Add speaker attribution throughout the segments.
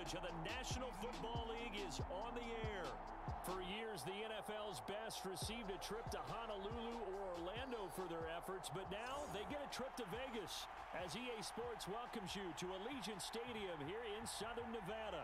Speaker 1: coverage of the National Football League is on the air. For years, the NFL's best received a trip to Honolulu or Orlando for their efforts, but now they get a trip to Vegas as EA Sports welcomes you to Allegiant Stadium here in Southern Nevada.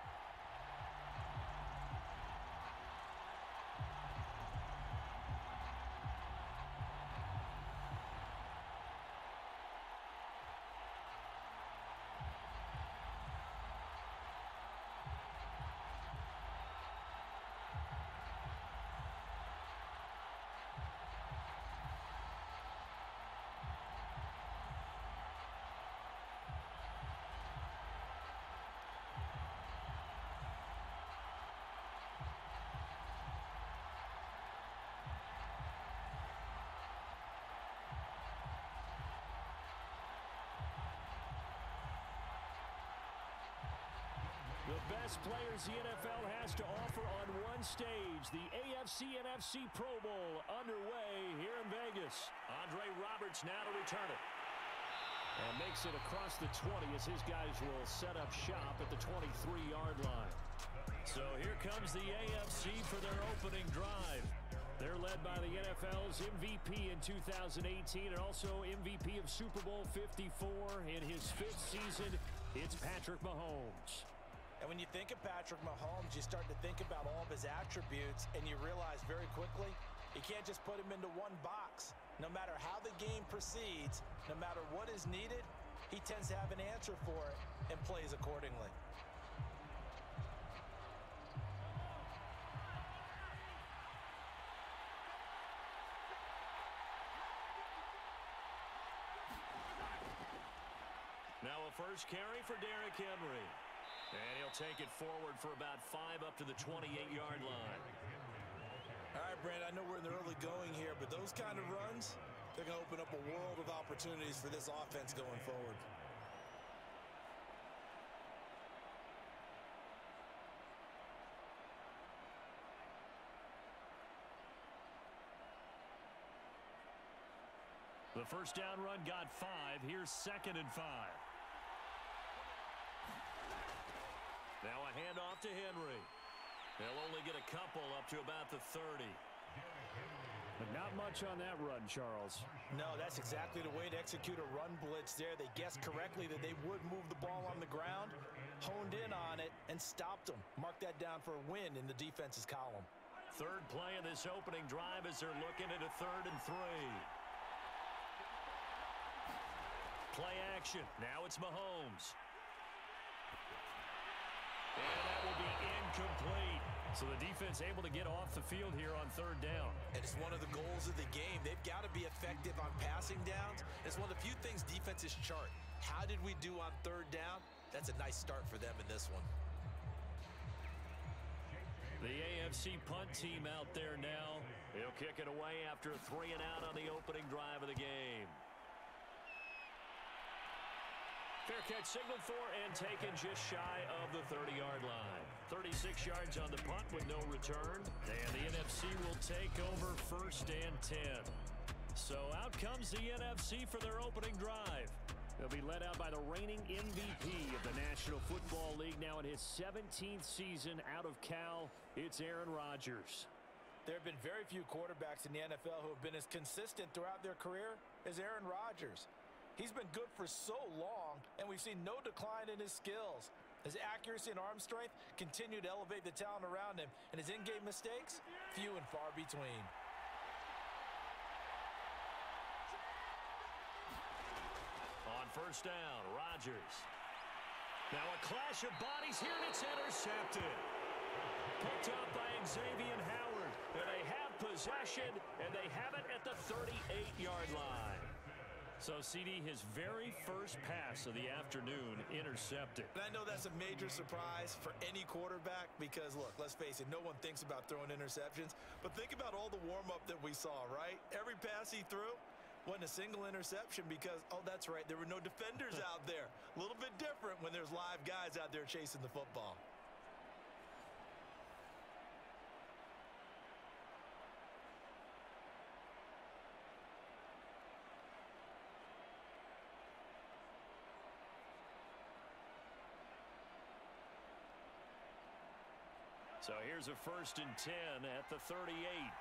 Speaker 1: The best players the NFL has to offer on one stage. The AFC-NFC Pro Bowl underway here in Vegas. Andre Roberts now to return it. And makes it across the 20 as his guys will set up shop at the 23-yard line. So here comes the AFC for their opening drive. They're led by the NFL's MVP in 2018 and also MVP of Super Bowl 54 in his 5th season. It's Patrick Mahomes.
Speaker 2: And when you think of Patrick Mahomes, you start to think about all of his attributes, and you realize very quickly, you can't just put him into one box. No matter how the game proceeds, no matter what is needed, he tends to have an answer for it and plays accordingly.
Speaker 1: Now a first carry for Derrick Henry. And he'll take it forward for about 5 up to the 28-yard line.
Speaker 2: All right, Brent, I know we're in the early going here, but those kind of runs, they're going to open up a world of opportunities for this offense going forward.
Speaker 1: The first down run got 5. Here's 2nd and 5. Now a handoff to Henry. They'll only get a couple up to about the 30.
Speaker 3: But not much on that run, Charles.
Speaker 2: No, that's exactly the way to execute a run blitz there. They guessed correctly that they would move the ball on the ground, honed in on it, and stopped them. Mark that down for a win in the defense's column.
Speaker 1: Third play of this opening drive as they're looking at a 3rd and 3. Play action. Now it's Mahomes. And that will be incomplete. So the defense able to get off the field here on 3rd down.
Speaker 2: And it's one of the goals of the game. They've got to be effective on passing downs. It's one of the few things defenses chart. How did we do on 3rd down? That's a nice start for them in this one.
Speaker 1: The AFC punt team out there now. He'll kick it away after a 3 and out on the opening drive of the game. Fair catch signaled for and taken just shy of the 30-yard line. 36 yards on the punt with no return. And the NFC will take over 1st and 10. So out comes the NFC for their opening drive. They'll be led out by the reigning MVP of the National Football League, now in his 17th season out of Cal. It's Aaron Rodgers.
Speaker 2: There have been very few quarterbacks in the NFL who have been as consistent throughout their career as Aaron Rodgers. He's been good for so long, and we've seen no decline in his skills. His accuracy and arm strength continue to elevate the talent around him, and his in-game mistakes, few and far between.
Speaker 1: On 1st down, Rodgers. Now a clash of bodies here, and it's intercepted. Picked up by Xavier Howard. And they have possession, and they have it at the 38-yard line. So, CD, his very first pass of the afternoon intercepted.
Speaker 2: And I know that's a major surprise for any quarterback because, look, let's face it, no one thinks about throwing interceptions. But think about all the warm-up that we saw, right? Every pass he threw wasn't a single interception because, oh, that's right, there were no defenders out there. A little bit different when there's live guys out there chasing the football.
Speaker 1: So here's a 1st and 10 at the 38.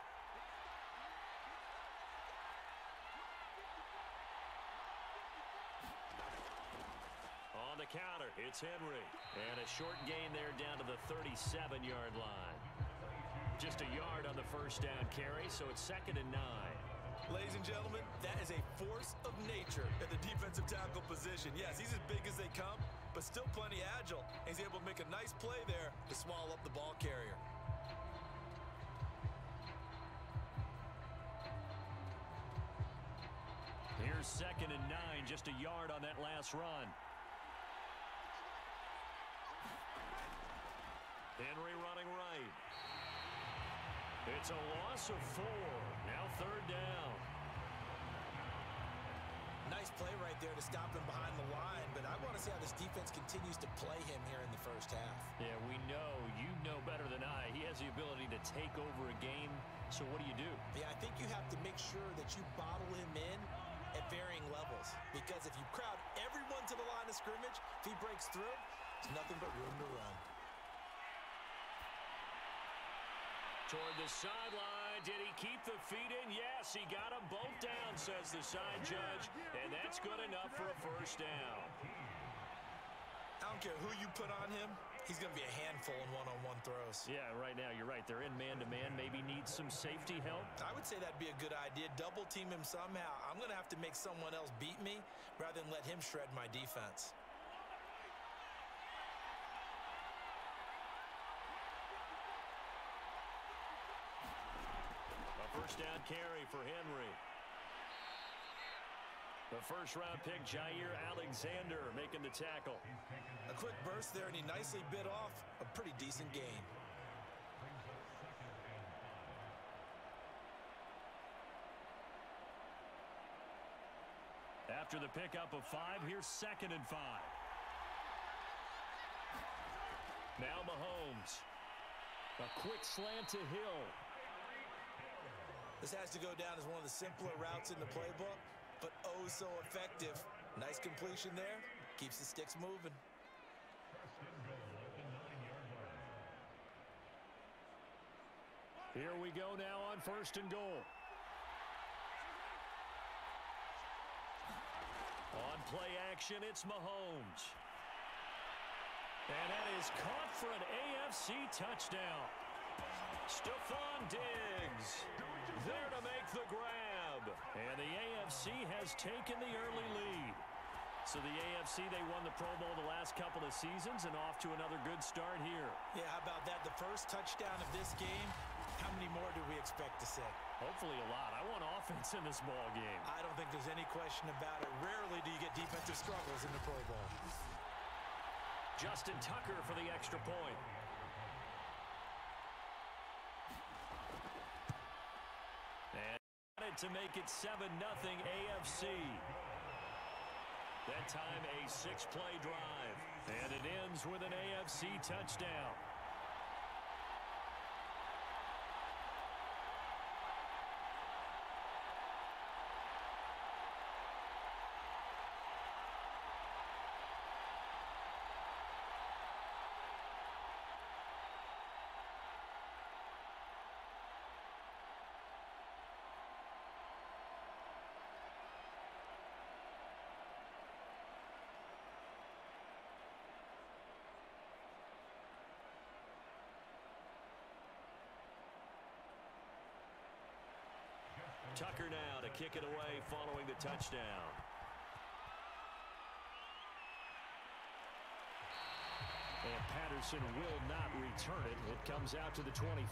Speaker 1: On the counter, it's Henry. And a short gain there down to the 37-yard line. Just a yard on the 1st down carry, so it's 2nd and 9.
Speaker 2: Ladies and gentlemen, that is a force of nature at the defensive tackle position. Yes, he's as big as they come, but still plenty agile. He's able to make a nice play there to swallow up the ball carrier.
Speaker 1: Here's 2nd and 9, just a yard on that last run. Henry running right. It's a loss of 4. Now 3rd down.
Speaker 2: Nice play right there to stop him behind the line, but I want to see how this defense continues to play him here in the 1st half.
Speaker 1: Yeah, we know. You know better than I. He has the ability to take over a game, so what do you do?
Speaker 2: Yeah, I think you have to make sure that you bottle him in at varying levels, because if you crowd everyone to the line of scrimmage, if he breaks through, there's nothing but room to run.
Speaker 1: Toward the sideline. Did he keep the feet in? Yes, he got them both down, says the side judge. And that's good enough for a 1st down.
Speaker 2: I don't care who you put on him. He's going to be a handful in one-on-one throws.
Speaker 1: Yeah, right now, you're right. They're in man-to-man. Maybe needs some safety help.
Speaker 2: I would say that'd be a good idea. Double team him somehow. I'm going to have to make someone else beat me rather than let him shred my defense.
Speaker 1: First down carry for Henry. The 1st-round pick, Jair Alexander, making the tackle.
Speaker 2: A quick burst there, and he nicely bit off a pretty decent gain.
Speaker 1: After the pickup of 5, here's 2nd and 5. Now Mahomes. A quick slant to Hill.
Speaker 2: This has to go down as one of the simpler routes in the playbook, but oh so effective. Nice completion there. Keeps the sticks moving.
Speaker 1: Here we go now on 1st and goal. On play action, it's Mahomes. And that is caught for an AFC touchdown. Stephon Diggs there to make the grab. And the AFC has taken the early lead. So the AFC, they won the Pro Bowl the last couple of seasons and off to another good start here.
Speaker 2: Yeah, how about that? The first touchdown of this game. How many more do we expect to see?
Speaker 1: Hopefully a lot. I want offense in this ball game.
Speaker 2: I don't think there's any question about it. Rarely do you get defensive struggles in the Pro Bowl.
Speaker 1: Justin Tucker for the extra point. To make it 7-0 AFC. That time a 6-play drive. And it ends with an AFC touchdown. Tucker now to kick it away following the touchdown. And Patterson will not return it. It comes out to the 25.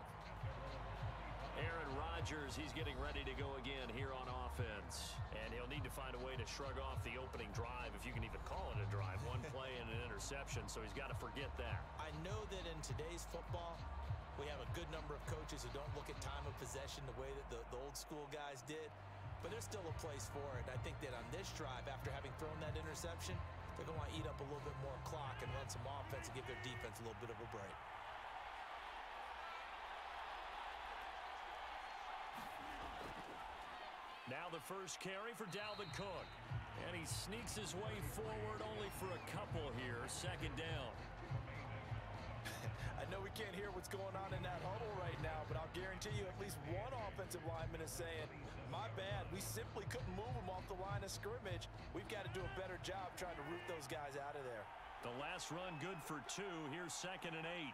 Speaker 1: Aaron Rodgers, he's getting ready to go again here on offense. And he'll need to find a way to shrug off the opening drive, if you can even call it a drive. One play and an interception, so he's got to forget that.
Speaker 2: I know that in today's football, we have a good number of coaches who don't look at time of possession the way that the old school guys did. But there's still a place for it. I think that on this drive, after having thrown that interception, they're going to want to eat up a little bit more clock and run some offense and give their defense a little bit of a break.
Speaker 1: Now the first carry for Dalvin Cook. And he sneaks his way forward only for a couple here. 2nd down.
Speaker 2: A know we can't hear what's going on in that huddle right now, but I'll guarantee you at least one offensive lineman is saying, my bad, we simply couldn't move them off the line of scrimmage. We've got to do a better job trying to root those guys out of there.
Speaker 1: The last run good for 2. Here's 2nd and 8.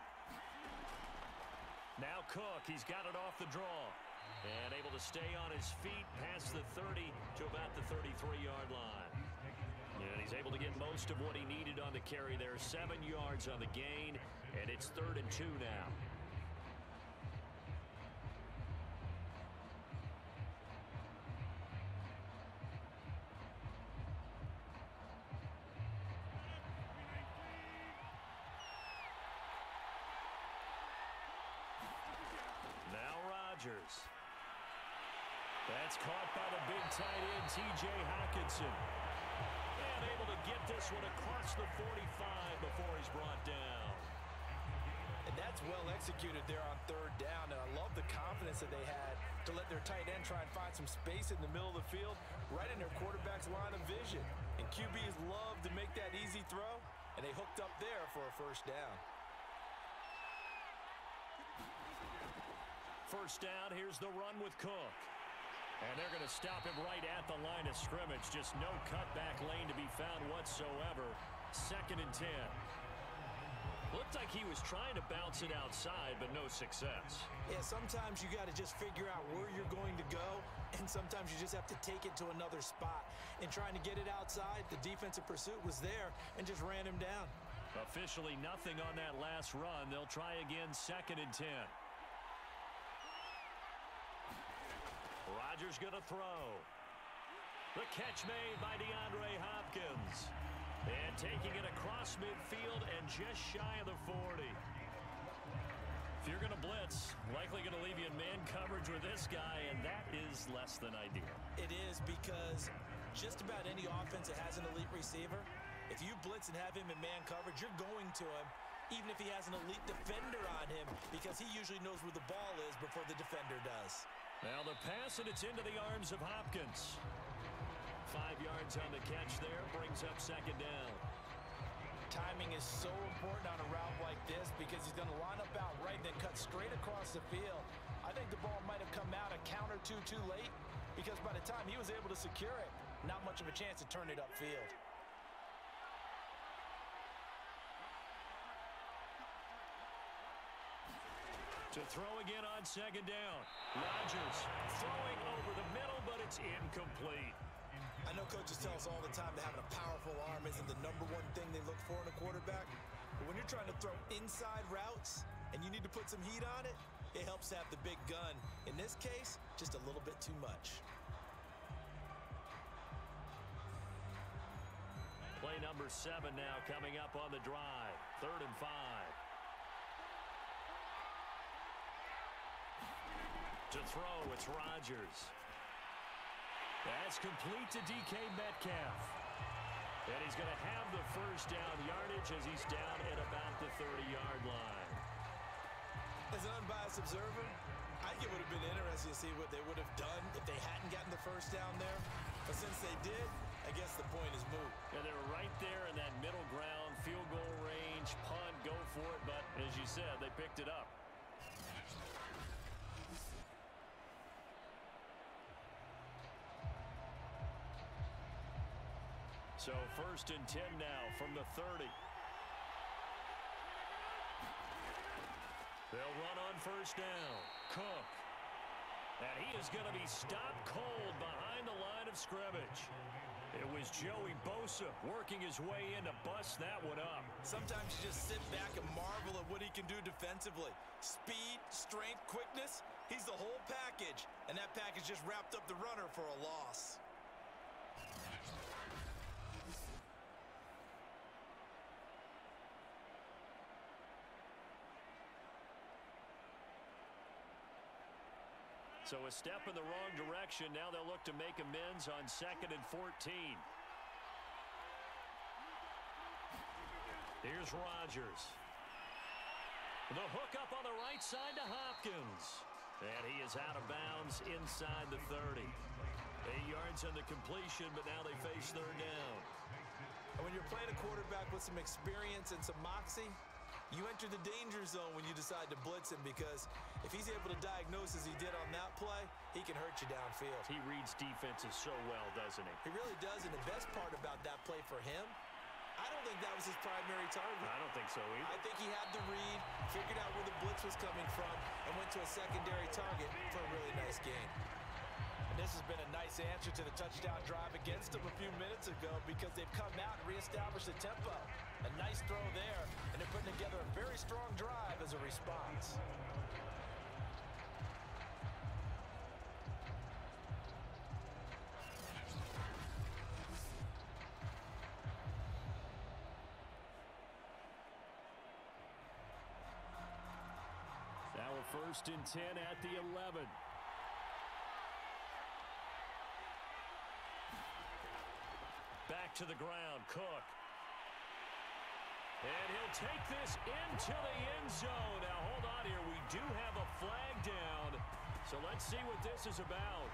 Speaker 1: Now Cook, he's got it off the draw. And able to stay on his feet past the 30 to about the 33-yard line. And he's able to get most of what he needed on the carry there. 7 yards on the gain, and it's 3rd and 2 now. Now Rodgers. That's caught by the big tight end, T.J. Hockenson. And able to get this one across the 45 before he's brought down.
Speaker 2: And that's well executed there on 3rd down. And I love the confidence that they had to let their tight end try and find some space in the middle of the field, right in their quarterback's line of vision. And QBs love to make that easy throw, and they hooked up there for a 1st down.
Speaker 1: 1st down, here's the run with Cook. And they're going to stop him right at the line of scrimmage. Just no cutback lane to be found whatsoever. 2nd and 10. Looked like he was trying to bounce it outside, but no success.
Speaker 2: Yeah, sometimes you got to just figure out where you're going to go, and sometimes you just have to take it to another spot. And trying to get it outside, the defensive pursuit was there and just ran him down.
Speaker 1: Officially nothing on that last run. They'll try again, 2nd and 10. Rodgers going to throw. The catch made by DeAndre Hopkins. And taking it across midfield and just shy of the 40. If you're going to blitz, likely going to leave you in man coverage with this guy, and that is less than ideal.
Speaker 2: It is, because just about any offense that has an elite receiver, if you blitz and have him in man coverage, you're going to him, even if he has an elite defender on him, because he usually knows where the ball is before the defender does.
Speaker 1: Now the pass, and it's into the arms of Hopkins. 5 yards on the catch there, brings up 2nd down.
Speaker 2: Timing is so important on a route like this, because he's going to line up out right and then cut straight across the field. I think the ball might have come out a count or two too late, because by the time he was able to secure it, not much of a chance to turn it upfield.
Speaker 1: To throw again on 2nd down. Rodgers throwing over the middle, but it's incomplete.
Speaker 2: I know coaches tell us all the time that having a powerful arm isn't the #1 thing they look for in a quarterback. But when you're trying to throw inside routes and you need to put some heat on it, it helps to have the big gun. In this case, just a little bit too much.
Speaker 1: Play number 7 now coming up on the drive. 3rd and 5. To throw, it's Rodgers. That's complete to DK Metcalf. And he's going to have the 1st down yardage as he's down at about the 30-yard line.
Speaker 2: As an unbiased observer, I think it would have been interesting to see what they would have done if they hadn't gotten the 1st down there. But since they did, I guess the point is moot.
Speaker 1: And they're right there in that middle ground, field goal range, punt, go for it. But as you said, they picked it up. So 1st and 10 now from the 30. They'll run on 1st down. Cook. And he is going to be stopped cold behind the line of scrimmage. It was Joey Bosa working his way in to bust that one up.
Speaker 2: Sometimes you just sit back and marvel at what he can do defensively. Speed, strength, quickness, he's the whole package. And that package just wrapped up the runner for a loss.
Speaker 1: So a step in the wrong direction. Now they'll look to make amends on 2nd and 14. Here's Rodgers. The hook up on the right side to Hopkins. And he is out of bounds inside the 30. 8 yards on the completion, but now they face 3rd down.
Speaker 2: And when you're playing a quarterback with some experience and some moxie, You enter the danger zone when you decide to blitz him, because if he's able to diagnose as he did on that play, he can hurt you downfield.
Speaker 1: He reads defenses so well, doesn't he?
Speaker 2: He really does, and the best part about that play for him, I don't think that was his primary target.
Speaker 1: I don't think so either.
Speaker 2: I think he had the read, figured out where the blitz was coming from, and went to a secondary target for a really nice gain. And this has been a nice answer to the touchdown drive against them a few minutes ago, because they've come out and reestablished the tempo. A nice throw there, and they're putting together a very strong drive as a response.
Speaker 3: Now a 1st and 10 at the 11.
Speaker 1: Back to the ground, Cook. And he'll take this into the end zone. Now, hold on here. We do have a flag down. So let's see what this is about.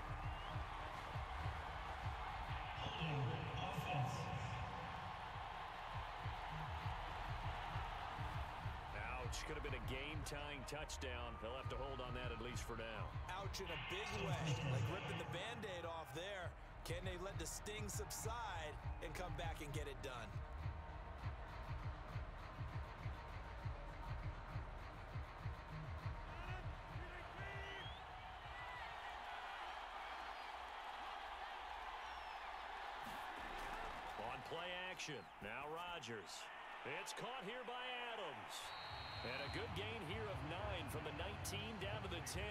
Speaker 1: Ouch. Could have been a game-tying touchdown. They'll have to hold on that at least for now.
Speaker 2: Ouch in a big way. Like ripping the Band-Aid off there. Can they let the sting subside and come back and get it done?
Speaker 1: On play action. Now Rodgers. It's caught here by Adams. And a good gain here of 9 from the 19 down to the 10.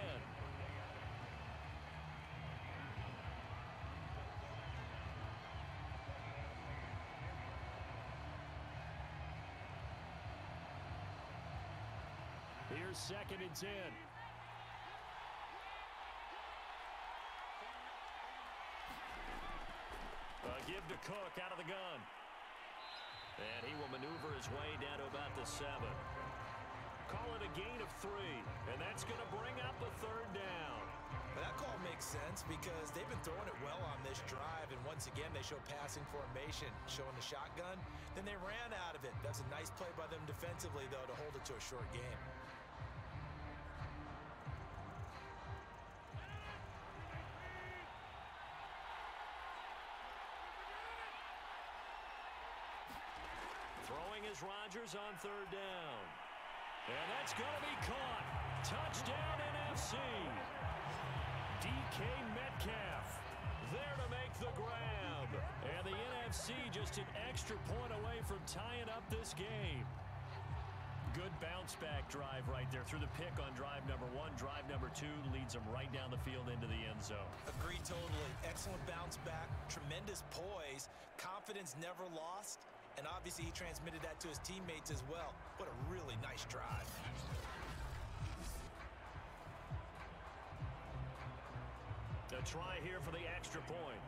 Speaker 3: Here's 2nd and 10.
Speaker 1: Give to Cook out of the gun. And he will maneuver his way down to about the 7. Call it a gain of 3. And that's going to bring up a 3rd down.
Speaker 2: But that call makes sense, because they've been throwing it well on this drive. And once again, they show passing formation, showing the shotgun. Then they ran out of it. That's a nice play by them defensively, though, to hold it to a short game.
Speaker 1: Throwing is Rodgers on 3rd down. And that's going to be caught. Touchdown NFC. DK Metcalf there to make the grab. And the NFC just an extra point away from tying up this game. Good bounce-back drive right there through the pick on drive number 1. Drive number 2 leads them right down the field into the end zone.
Speaker 2: Agree totally. Excellent bounce back. Tremendous poise. Confidence never lost. And obviously he transmitted that to his teammates as well. What a really nice drive.
Speaker 1: A try here for the extra point.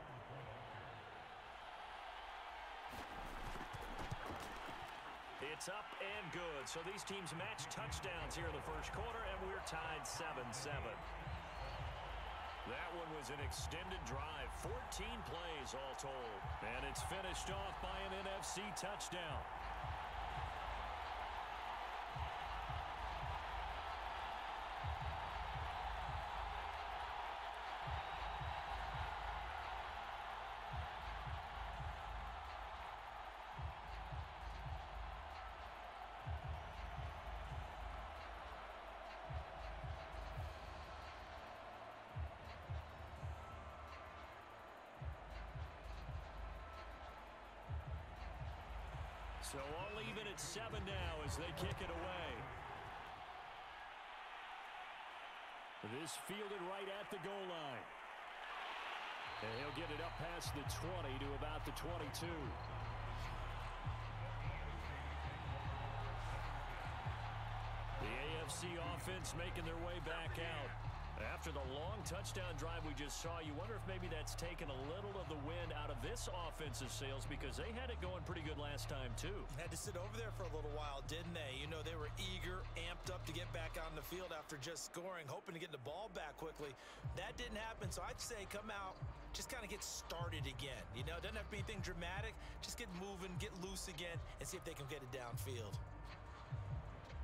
Speaker 1: It's up and good. So these teams match touchdowns here in the 1st quarter, and we're tied 7-7. That one was an extended drive, 14 plays all told. And it's finished off by an NFC touchdown. So all even at 7 now as they kick it away. This fielded right at the goal line. And he'll get it up past the 20 to about the 22. The AFC offense making their way back out. After the long touchdown drive we just saw, you wonder if maybe that's taken a little of the wind out of this offensive sails, because they had it going pretty good last time too.
Speaker 2: Had to sit over there for a little while, didn't they? You know, they were eager, amped up to get back on the field after just scoring, hoping to get the ball back quickly. That didn't happen, so I'd say come out, just kind of get started again. You know, it doesn't have to be anything dramatic. Just get moving, get loose again, and see if they can get it downfield.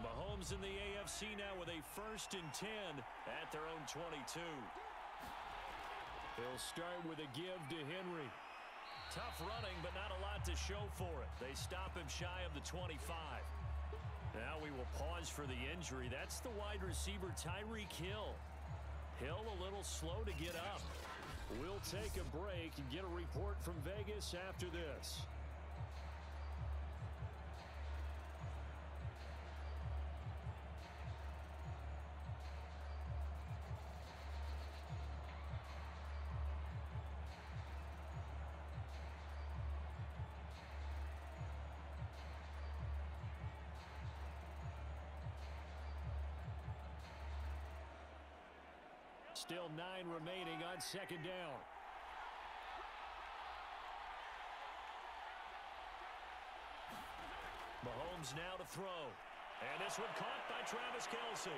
Speaker 1: Mahomes in the AFC now with a 1st and 10 at their own 22. They'll start with a give to Henry. Tough running, but not a lot to show for it. They stop him shy of the 25. Now we will pause for the injury. That's the wide receiver, Tyreek Hill. Hill a little slow to get up. We'll take a break and get a report from Vegas after this. Still 9 remaining on 2nd down. Mahomes now to throw. And this one caught by Travis Kelce.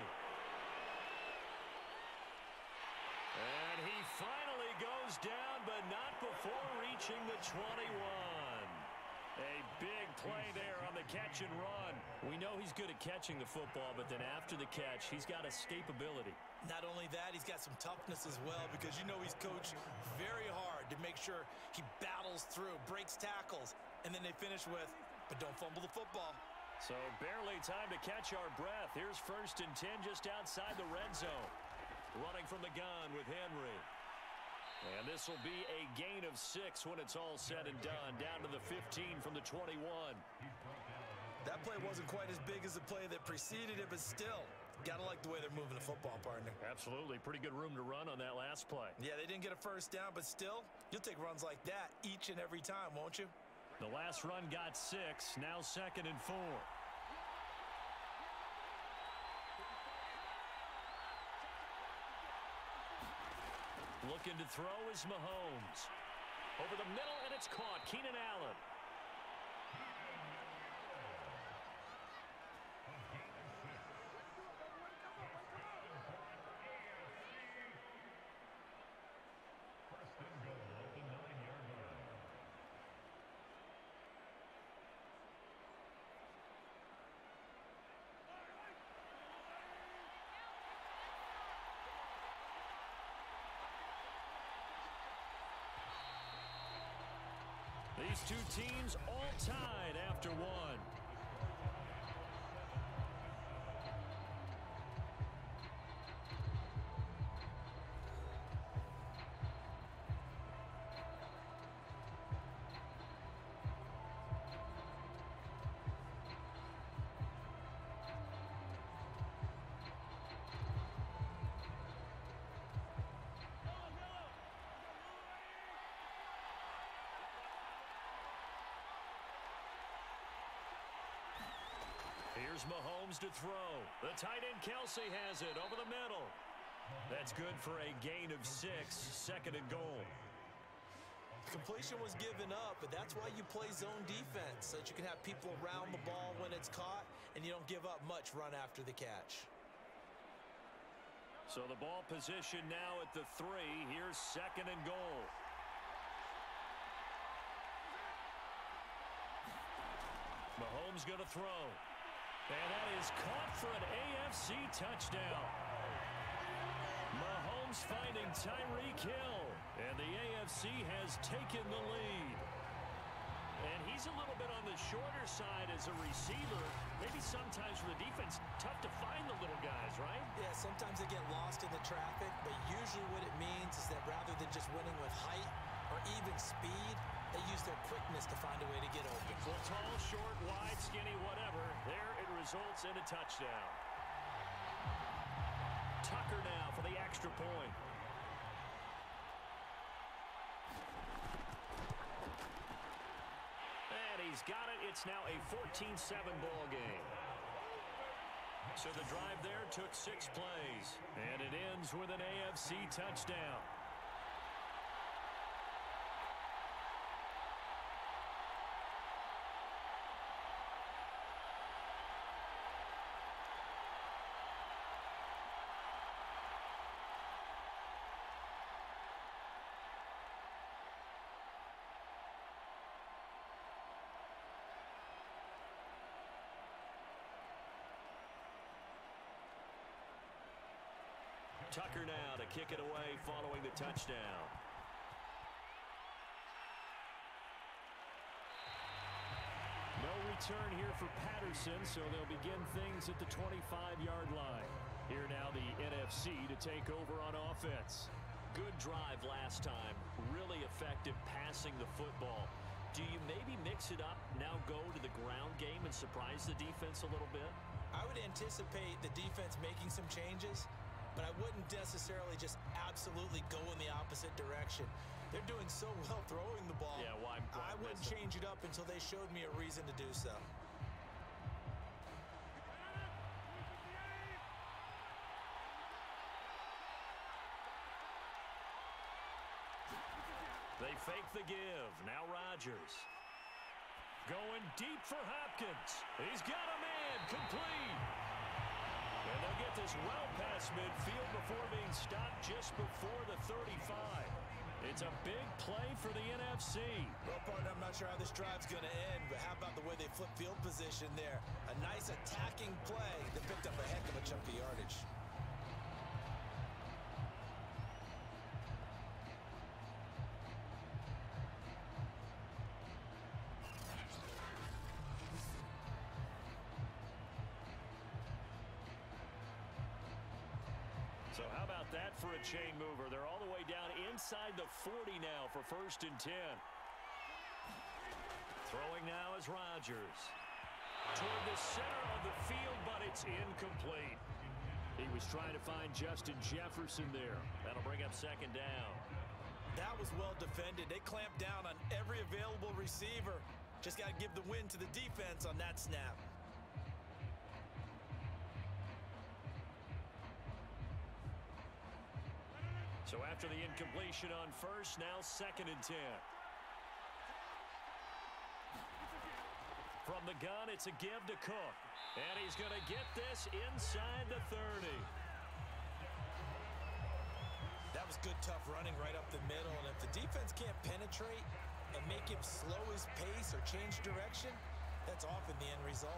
Speaker 1: And he finally goes down, but not before reaching the 21. A big play there on the catch and run. We know he's good at catching the football, but then after the catch, he's got escapability.
Speaker 2: Not only that, he's got some toughness as well, because you know he's coached very hard to make sure he battles through, breaks tackles, and then they finish with, but don't fumble the football.
Speaker 1: So barely time to catch our breath. Here's 1st and 10 just outside the red zone. Running from the gun with Henry. And this will be a gain of 6 when it's all said and done. Down to the 15 from the 21.
Speaker 2: That play wasn't quite as big as the play that preceded it, but still, gotta like the way they're moving the football, partner.
Speaker 1: Absolutely. Pretty good room to run on that last play.
Speaker 2: Yeah, they didn't get a 1st down, but still, you'll take runs like that each and every time, won't you?
Speaker 1: The last run got 6. Now 2nd and 4. Looking to throw is Mahomes. Over the middle, and it's caught. Keenan Allen. These two teams all tied after 1. Here's Mahomes to throw. The tight end Kelce has it over the middle. That's good for a gain of 6, 2nd and goal.
Speaker 2: Completion was given up, but that's why you play zone defense, so that you can have people around the ball when it's caught, and you don't give up much run after the catch.
Speaker 1: So the ball position now at the 3. Here's 2nd and goal. Mahomes going to throw. And that is caught for an AFC touchdown. Mahomes finding Tyreek Hill. And the AFC has taken the lead. And he's a little bit on the shorter side as a receiver. Maybe sometimes for the defense, tough to find the little guys, right?
Speaker 2: Yeah, sometimes they get lost in the traffic, but usually what it means is that rather than just winning with height or even speed, they use their quickness to find a way to get open.
Speaker 1: So tall, short, wide, skinny, whatever. There it results in a touchdown. Tucker now for the extra point. And he's got it. It's now a 14-7 ball game. So the drive there took 6 plays. And it ends with an AFC touchdown. Tucker now to kick it away following the touchdown. No return here for Patterson, so they'll begin things at the 25-yard line. Here now the NFC to take over on offense. Good drive last time. Really effective passing the football. Do you maybe mix it up, now go to the ground game and surprise the defense a little bit?
Speaker 2: I would anticipate the defense making some changes, but I wouldn't necessarily just absolutely go in the opposite direction. They're doing so well throwing the ball.
Speaker 1: Yeah, why
Speaker 2: I wouldn't change it up until they showed me a reason to do so.
Speaker 1: They fake the give. Now Rodgers. Going deep for Hopkins. He's got a man. Complete. And they'll get this well past midfield before being stopped just before the 35. It's a big play for the NFC.
Speaker 2: Well, partner, I'm not sure how this drive's going to end, but how about the way they flip field position there? A nice attacking play that picked up a heck of a chunk of yardage.
Speaker 1: So how about that for a chain mover? They're all the way down inside the 40 now for 1st and 10. Throwing now is Rodgers. Toward the center of the field, but it's incomplete. He was trying to find Justin Jefferson there. That'll bring up 2nd down.
Speaker 2: That was well defended. They clamped down on every available receiver. Just got to give the win to the defense on that snap.
Speaker 1: So after the incompletion on 1st, now 2nd and 10. From the gun, it's a give to Cook. And he's going to get this inside the 30.
Speaker 2: That was good, tough running right up the middle. And if the defense can't penetrate and make him slow his pace or change direction, that's often the end result.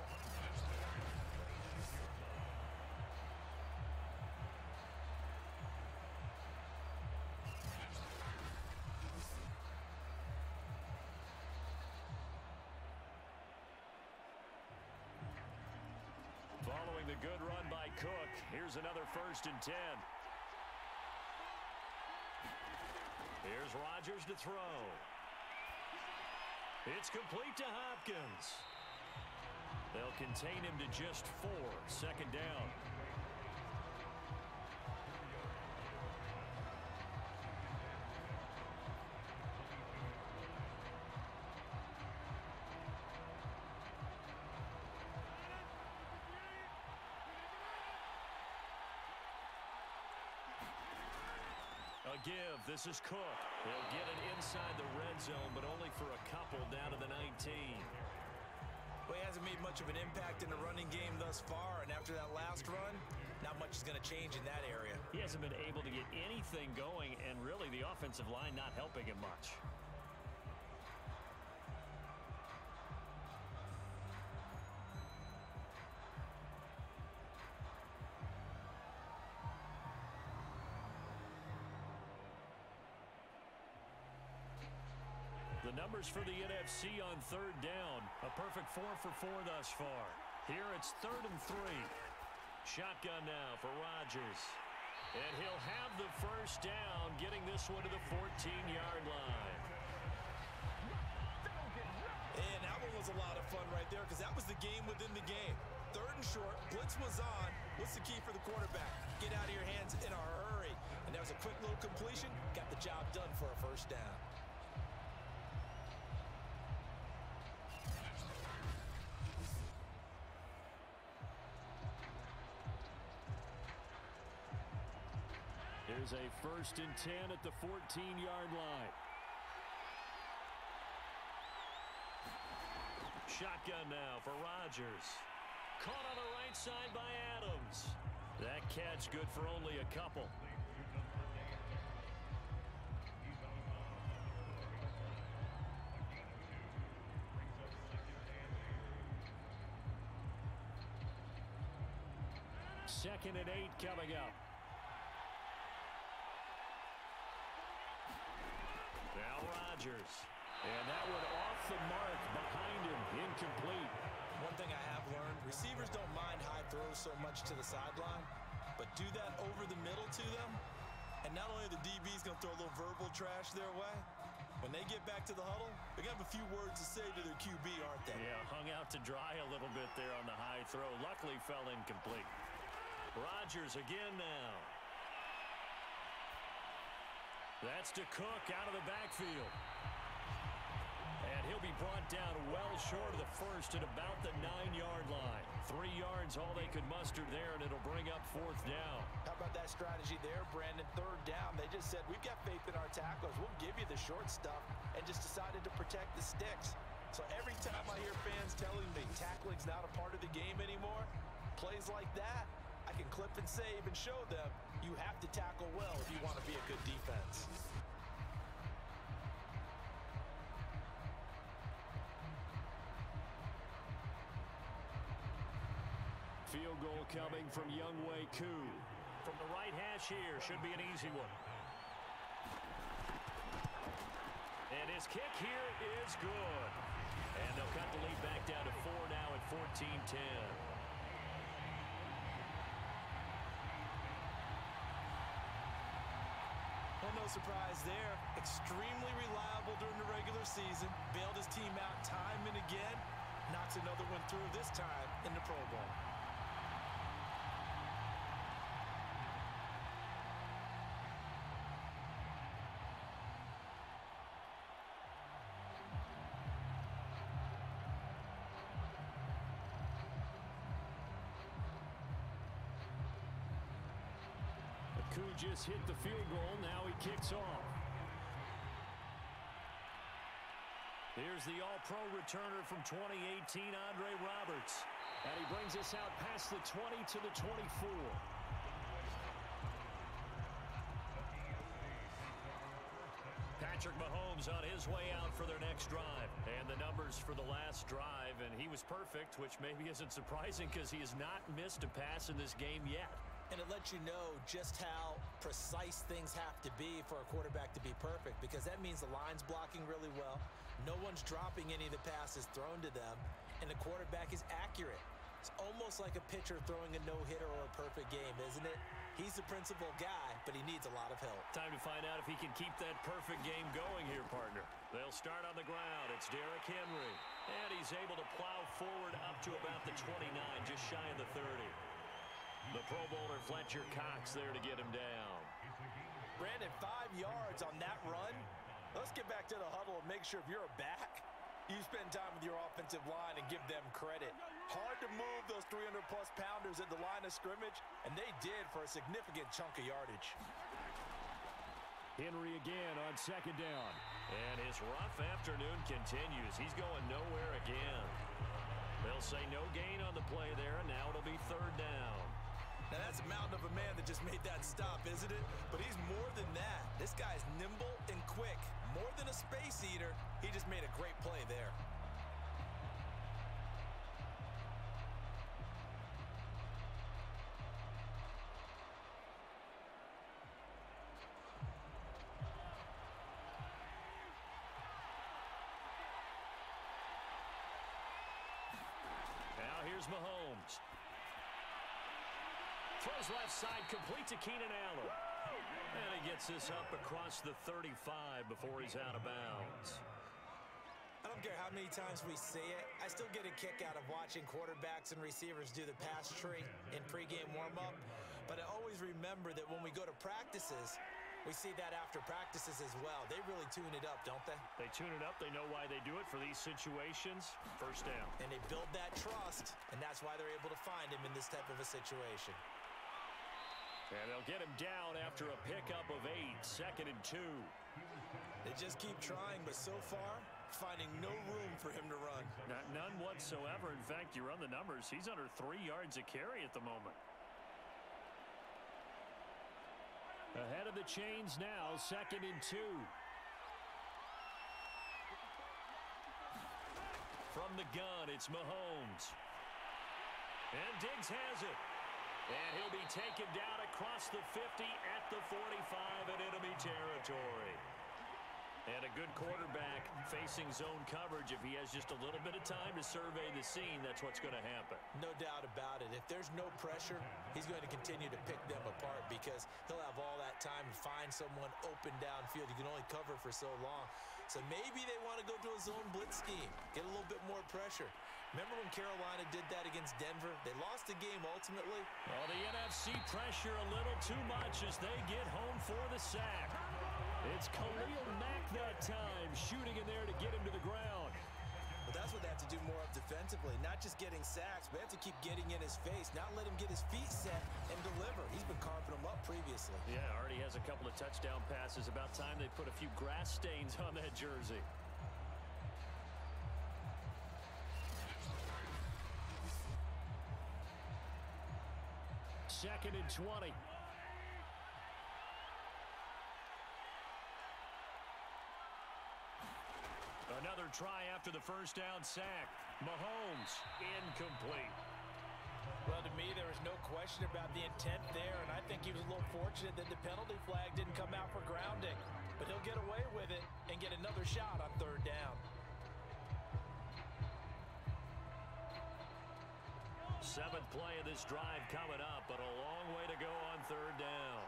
Speaker 1: Following the good run by Cook, here's another 1st and 10. Here's Rodgers to throw. It's complete to Hopkins. They'll contain him to just 4. 2nd down. A give. This is Cook. He'll get it inside the red zone, but only for a couple down to the 19.
Speaker 2: Well, he hasn't made much of an impact in the running game thus far, and after that last run, not much is going to change in that area.
Speaker 1: He hasn't been able to get anything going, and really the offensive line not helping him much. The numbers for the NFC on 3rd down. A perfect 4 for 4 thus far. Here it's 3rd and 3. Shotgun now for Rodgers. And he'll have the 1st down, getting this one to the 14-yard line.
Speaker 2: And that one was a lot of fun right there because that was the game within the game. 3rd and short, blitz was on. What's the key for the quarterback? Get out of your hands in a hurry. And that was a quick little completion. Got the job done for a 1st down.
Speaker 1: Here's a 1st and 10 at the 14-yard line. Shotgun now for Rodgers. Caught on the right side by Adams. That catch good for only a couple. Second and 8 coming up. Rodgers. And that one off the mark behind him. Incomplete.
Speaker 2: One thing I have learned, receivers don't mind high throws so much to the sideline, but do that over the middle to them, and not only are the DBs going to throw a little verbal trash their way, when they get back to the huddle, they're going to have a few words to say to their QB, aren't they?
Speaker 1: Yeah, hung out to dry a little bit there on the high throw. Luckily fell incomplete. Rodgers again now. That's to Cook out of the backfield. And he'll be brought down well short of the first at about the 9-yard line. 3 yards, all they could muster there, and it'll bring up 4th down.
Speaker 2: How about that strategy there, Brandon? 3rd down. They just said, we've got faith in our tacklers. We'll give you the short stuff, and just decided to protect the sticks. So every time I hear fans telling me tackling's not a part of the game anymore, plays like that, I can clip and save and show them you have to tackle well if you want to be a good defense.
Speaker 1: Field goal coming from Younghoe Koo. From the right hash here, should be an easy one. And his kick here is good. And they'll cut the lead back down to 4 now at 14-10.
Speaker 2: Well, no surprise there. Extremely reliable during the regular season. Bailed his team out time and again. Knocks another one through this time in the Pro Bowl.
Speaker 1: Koo just hit the field goal. Now he kicks off. Here's the All-Pro returner from 2018, Andre Roberts. And he brings us out past the 20 to the 24. Patrick Mahomes on his way out for their next drive. And the numbers for the last drive, and he was perfect, which maybe isn't surprising because he has not missed a pass in this game yet.
Speaker 2: And it lets you know just how precise things have to be for a quarterback to be perfect, because that means the line's blocking really well. No one's dropping any of the passes thrown to them, and the quarterback is accurate. It's almost like a pitcher throwing a no-hitter or a perfect game, isn't it? He's the principal guy, but he needs a lot of help.
Speaker 1: Time to find out if he can keep that perfect game going here, partner. They'll start on the ground. It's Derrick Henry. And he's able to plow forward up to about the 29, just shy of the 30. The Pro Bowler Fletcher Cox there to get him down.
Speaker 2: Brandon, 5 yards on that run. Let's get back to the huddle and make sure if you're a back, you spend time with your offensive line and give them credit. Hard to move those 300-plus pounders at the line of scrimmage, and they did for a significant chunk of yardage.
Speaker 1: Henry again on 2nd down. And his rough afternoon continues. He's going nowhere again. They'll say no gain on the play there, and now it'll be 3rd down.
Speaker 2: Now, that's a mountain of a man that just made that stop, isn't it? But he's more than that. This guy's nimble and quick. More than a space eater, he just made a great play there.
Speaker 1: Now here's Mahomes. Throws left side, complete to Keenan Allen. And he gets this up across the 35 before he's out of bounds.
Speaker 2: I don't care how many times we see it. I still get a kick out of watching quarterbacks and receivers do the pass tree in pregame warm-up. But I always remember that when we go to practices, we see that after practices as well. They really tune it up, don't they?
Speaker 1: They tune it up. They know why they do it for these situations. 1st down.
Speaker 2: And they build that trust, and that's why they're able to find him in this type of a situation.
Speaker 1: And they'll get him down after a pickup of 8, 2nd and 2.
Speaker 2: They just keep trying, but so far, finding no room for him to run.
Speaker 1: None whatsoever. In fact, you run the numbers. He's under 3 yards a carry at the moment. Ahead of the chains now, 2nd and 2. From the gun, it's Mahomes. And Diggs has it. And he'll be taken down across the 50 at the 45 in enemy territory. And a good quarterback facing zone coverage. If he has just a little bit of time to survey the scene, that's what's going to happen.
Speaker 2: No doubt about it. If there's no pressure, he's going to continue to pick them apart because he'll have all that time to find someone open downfield. You can only cover for so long. So maybe they want to go to a zone blitz scheme, get a little bit more pressure. Remember when Carolina did that against Denver? They lost the game ultimately.
Speaker 1: Well, the NFC pressure a little too much as they get home for the sack. It's Khalil Mack that time, shooting in there to get him to the ground.
Speaker 2: But that's what they have to do more of defensively, not just getting sacks, but they have to keep getting in his face, not let him get his feet set and deliver. He's been carving them up previously.
Speaker 1: Yeah, already has a couple of touchdown passes. About time they put a few grass stains on that jersey. Second and 20. Another try after the first down sack. Mahomes, incomplete.
Speaker 4: Well, to me, there was no question about the intent there, and I think he was a little fortunate that the penalty flag didn't come out for grounding. But he'll get away with it and get another shot on third down.
Speaker 1: Seventh play of this drive coming up, but a long way to go on third down.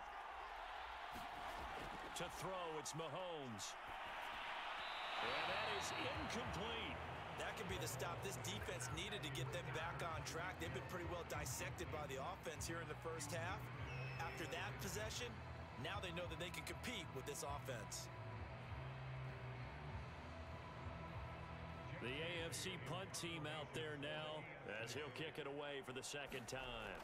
Speaker 1: To throw, it's Mahomes. And that is incomplete.
Speaker 2: That could be the stop this defense needed to get them back on track. They've been pretty well dissected by the offense here in the first half. After that possession, now they know that they can compete with this offense.
Speaker 1: The AFC punt team out there now as he'll kick it away for the second time.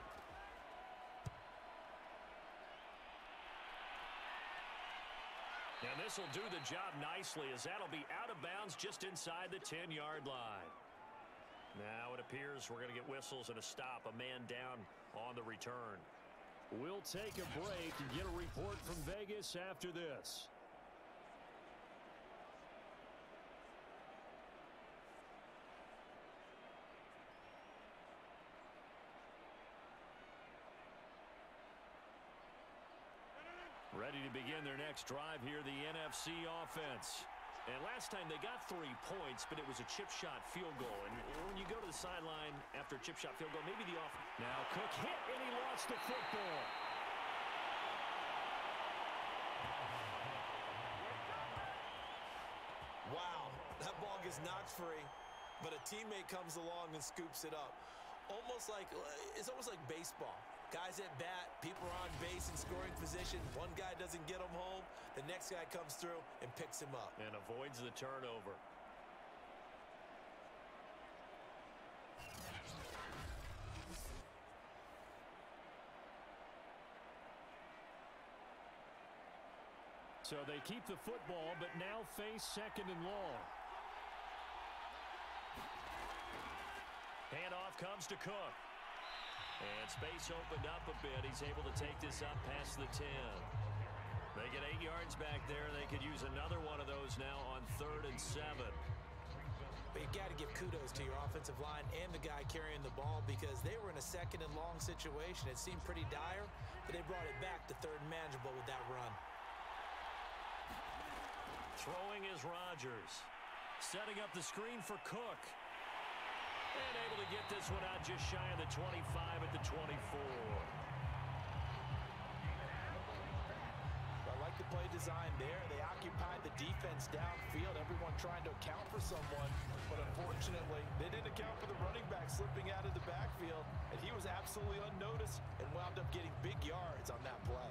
Speaker 1: And this will do the job nicely as that'll be out of bounds just inside the 10-yard line. Now it appears we're going to get whistles and a stop, a man down on the return.
Speaker 3: We'll take a break and get a report from Vegas after this. Ready to begin their next drive here, the NFC offense. And last time they got 3 points, but it was a chip shot field goal. And when you go to the sideline after a chip shot field goal, maybe the offense. Now Cook hit and he lost the football.
Speaker 2: Wow, that ball gets knocked free, but a teammate comes along and scoops it up. It's almost like baseball. Guys at bat, people are on base in scoring position. One guy doesn't get him home. The next guy comes through and picks him up.
Speaker 1: And avoids the turnover.
Speaker 3: So they keep the football, but now face second and long.
Speaker 1: Handoff comes to Cook. And space opened up a bit. He's able to take this up past the 10. They get 8 yards back there. They could use another one of those now on 3rd and 7.
Speaker 2: But you got to give kudos to your offensive line and the guy carrying the ball because they were in a second and long situation. It seemed pretty dire, but they brought it back to 3rd and manageable with that run.
Speaker 1: Throwing is Rodgers. Setting up the screen for Cook. And able to get this one out just shy of the 25 at the 24.
Speaker 4: I like the play design there. They occupied the defense downfield, everyone trying to account for someone. But unfortunately, they didn't account for the running back slipping out of the backfield. And he was absolutely unnoticed and wound up getting big yards on that play.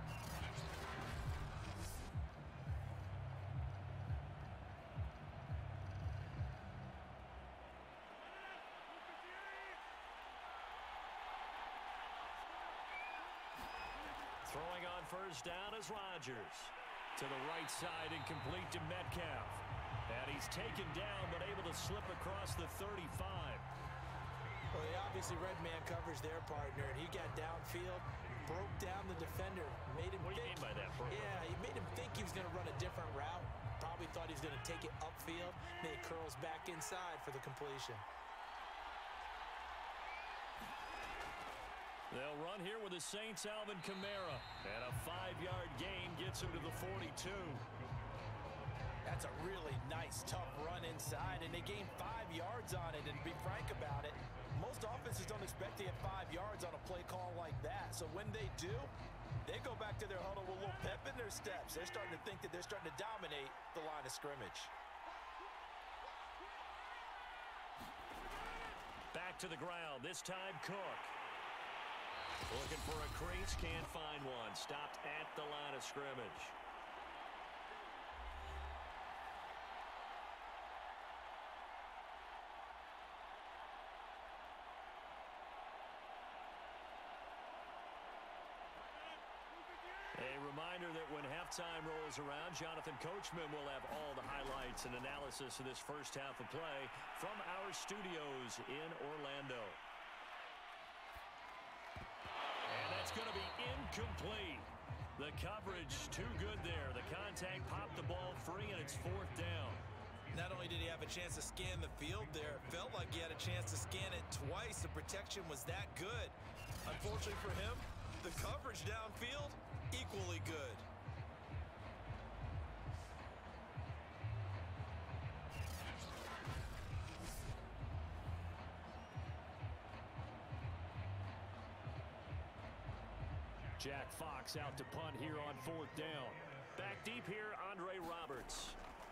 Speaker 1: Throwing on first down is Rodgers. To the right side and complete to Metcalf. And he's taken down but able to slip across the 35.
Speaker 2: Well, they obviously read man coverage their partner, and he got downfield, broke down the defender, made him
Speaker 1: What do you mean by that, bro?
Speaker 2: Yeah, he made him think he was going to run a different route. Probably thought he was going to take it upfield. Then he curls back inside for the completion.
Speaker 1: They'll run here with the Saints' Alvin Kamara. And a 5-yard gain gets him to the 42.
Speaker 4: That's a really nice, tough run inside, and they gained 5 yards on it. And to be frank about it, most offenses don't expect to get 5 yards on a play call like that. So when they do, they go back to their huddle with a little pep in their steps. They're starting to think that they're starting to dominate the line of scrimmage.
Speaker 3: Back to the ground, this time Cook. Looking for a crease, can't find one. Stopped at the line of scrimmage. A reminder that when halftime rolls around, Jonathan Coachman will have all the highlights and analysis of this first half of play from our studios in Orlando. And that's going to be incomplete. The coverage too good there. The contact popped the ball free, and it's 4th down.
Speaker 2: Not only did he have a chance to scan the field there, it felt like he had a chance to scan it twice. The protection was that good. Unfortunately for him, the coverage downfield, equally good.
Speaker 3: Jack Fox out to punt here on 4th down. Back deep here, Andre Roberts.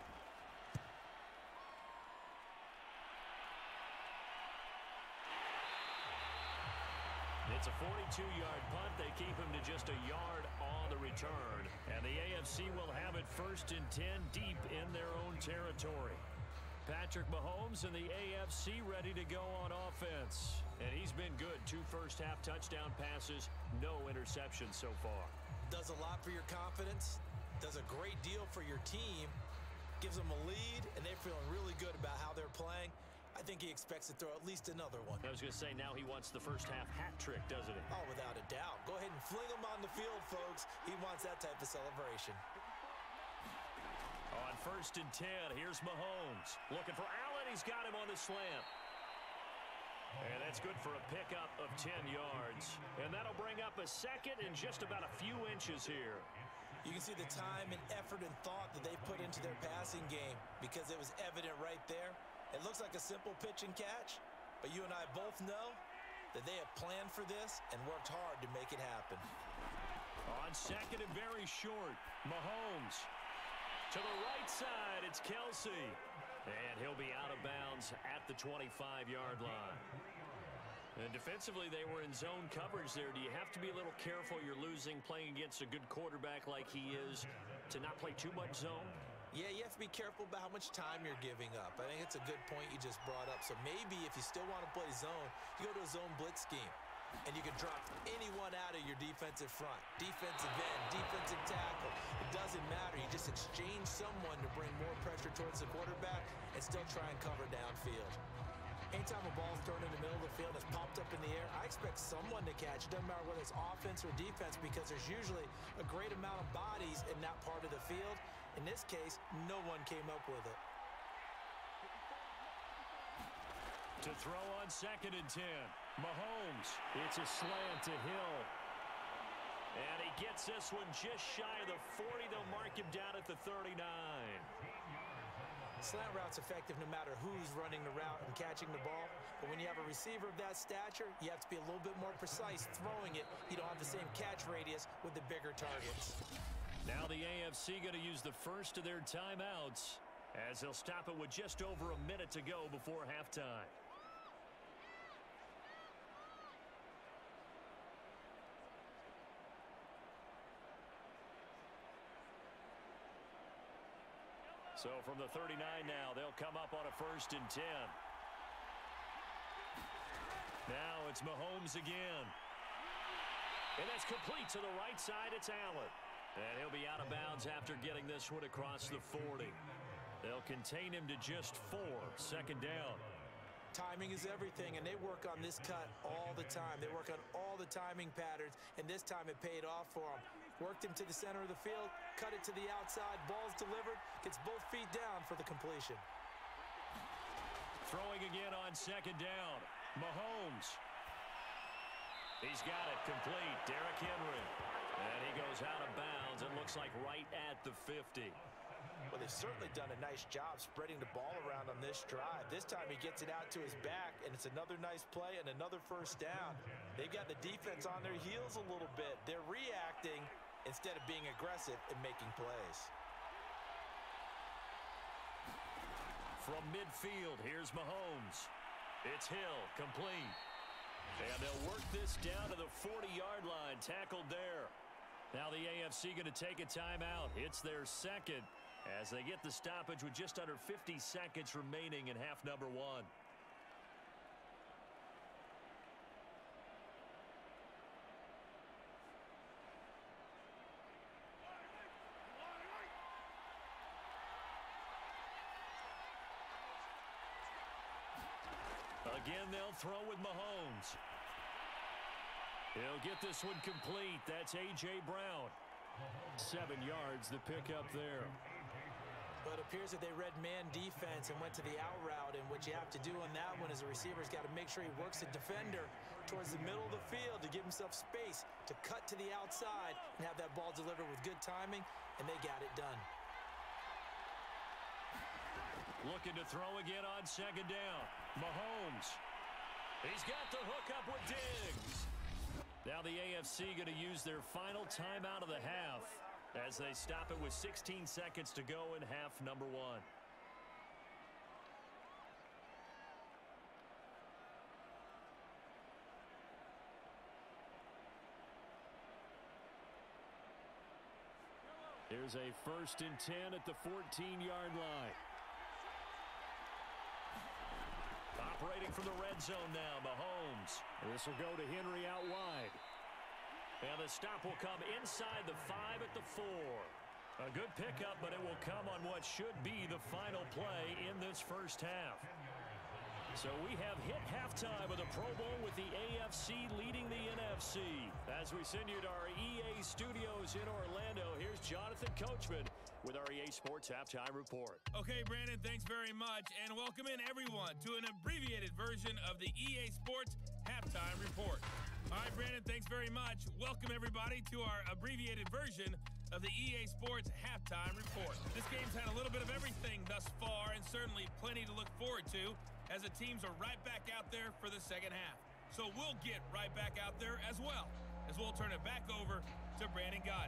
Speaker 3: It's a 42-yard punt. They keep him to just a yard on the return. And the AFC will have it 1st and 10 deep in their own territory. Patrick Mahomes and the AFC ready to go on offense. And he's been good. 2 first-half touchdown passes, no interceptions so far.
Speaker 2: Does a lot for your confidence, does a great deal for your team, gives them a lead, and they're feeling really good about how they're playing. I think he expects to throw at least another one.
Speaker 3: I was going to say, now he wants the first-half hat trick, doesn't he?
Speaker 2: Oh, without a doubt. Go ahead and fling him on the field, folks. He wants that type of celebration.
Speaker 3: On 1st and 10, here's Mahomes. Looking for Allen. He's got him on the slant. And that's good for a pickup of 10 yards. And that'll bring up a second and just about a few inches here.
Speaker 2: You can see the time and effort and thought that they put into their passing game because it was evident right there. It looks like a simple pitch and catch, but you and I both know that they have planned for this and worked hard to make it happen.
Speaker 3: On 2nd and very short, Mahomes. To the right side, it's Kelsey. And he'll be out of bounds at the 25-yard line. And defensively, they were in zone coverage there. Do you have to be a little careful? You're losing, playing against a good quarterback like he is, to not play too much zone?
Speaker 2: Yeah, you have to be careful about how much time you're giving up. I think it's a good point you just brought up. So maybe if you still want to play zone, you go to a zone blitz scheme. And you can drop anyone out of your defensive front. Defensive end, defensive tackle. It doesn't matter. You just exchange someone to bring more pressure towards the quarterback and still try and cover downfield. Anytime a ball's thrown in the middle of the field that's popped up in the air, I expect someone to catch. It doesn't matter whether it's offense or defense because there's usually a great amount of bodies in that part of the field. In this case, no one came up with it.
Speaker 3: To throw on 2nd and 10. Mahomes. It's a slant to Hill. And he gets this one just shy of the 40. They'll mark him down at the 39.
Speaker 2: Slant route's effective no matter who's running the route and catching the ball. But when you have a receiver of that stature, you have to be a little bit more precise throwing it. You don't have the same catch radius with the bigger targets.
Speaker 3: Now the AFC going to use the first of their timeouts as they'll stop it with just over a minute to go before halftime. So from the 39 now, they'll come up on a 1st and 10. Now it's Mahomes again. And that's complete to the right side. It's Allen. And he'll be out of bounds after getting this one across the 40. They'll contain him to just 4. 2nd down.
Speaker 2: Timing is everything, and they work on this cut all the time. They work on all the timing patterns, and this time it paid off for them. Worked him to the center of the field, cut it to the outside, ball's delivered, gets both feet down for the completion.
Speaker 3: Throwing again on 2nd down. Mahomes. He's got it complete. Derrick Henry. And he goes out of bounds. It looks like right at the 50.
Speaker 4: Well, they've certainly done a nice job spreading the ball around on this drive. This time he gets it out to his back, and it's another nice play and another first down. They've got the defense on their heels a little bit. They're reacting instead of being aggressive and making plays.
Speaker 3: From midfield, here's Mahomes. It's Hill, complete. And they'll work this down to the 40-yard line, tackled there. Now the AFC going to take a timeout. It's their second as they get the stoppage with just under 50 seconds remaining in half number one. Again, they'll throw with Mahomes. He'll get this one complete. That's A.J. Brown. 7 yards, the pickup there.
Speaker 4: But it appears that they read man defense and went to the out route, and what you have to do on that one is the receiver's got to make sure he works the defender towards the middle of the field to give himself space to cut to the outside and have that ball delivered with good timing, and they got it done.
Speaker 3: Looking to throw again on second down. Mahomes. He's got the hook up with Diggs. Now the AFC going to use their final timeout of the half as they stop it with 16 seconds to go in half number one. Here's a 1st and 10 at the 14-yard line. Operating from the red zone now, Mahomes. This will go to Henry out wide. And the stop will come inside the 5 at the 4. A good pickup, but it will come on what should be the final play in this first half. So we have hit halftime of the Pro Bowl with the AFC leading the NFC. As we send you to our EA studios in Orlando, here's Jonathan Coachman with our EA Sports Halftime Report.
Speaker 5: Okay, Brandon, thanks very much, and welcome in everyone to an abbreviated version of the EA Sports Halftime Report. All right, Brandon, thanks very much. Welcome everybody to our abbreviated version of the EA Sports Halftime Report. This game's had a little bit of everything thus far, and certainly plenty to look forward to as the teams are right back out there for the second half. So we'll get right back out there as well, as we'll turn it back over to Brandon Gaudin.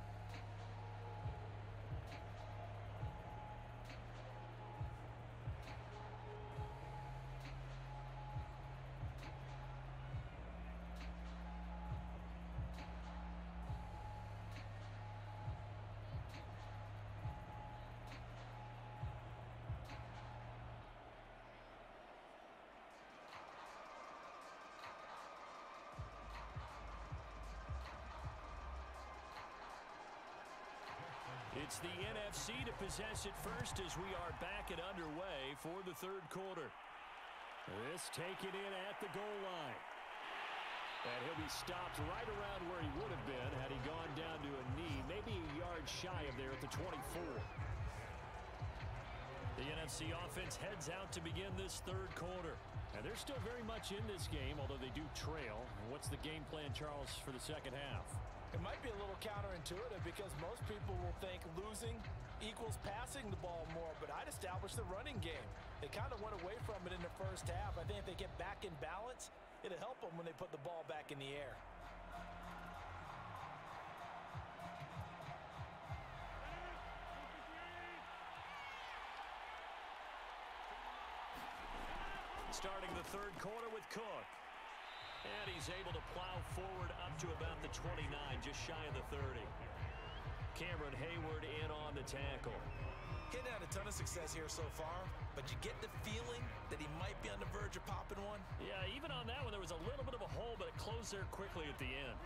Speaker 3: It's the NFC to possess it first as we are back and underway for the third quarter. This taken in at the goal line. And he'll be stopped right around where he would have been had he gone down to a knee, maybe a yard shy of there at the 24. The NFC offense heads out to begin this third quarter. And they're still very much in this game, although they do trail. What's the game plan, Charles, for the second half?
Speaker 4: It might be a little counterintuitive because most people will think losing equals passing the ball more, but I'd establish the running game. They kind of went away from it in the first half. I think if they get back in balance, it'll help them when they put the ball back in the air.
Speaker 3: Starting the third quarter with Cook. And he's able to plow forward up to about the 29, just shy of the 30. Cameron Hayward in on the tackle.
Speaker 4: He's had a ton of success here so far, but you get the feeling that he might be on the verge of popping one.
Speaker 3: Yeah, even on that one, there was a little bit of a hole, but it closed there quickly at the end.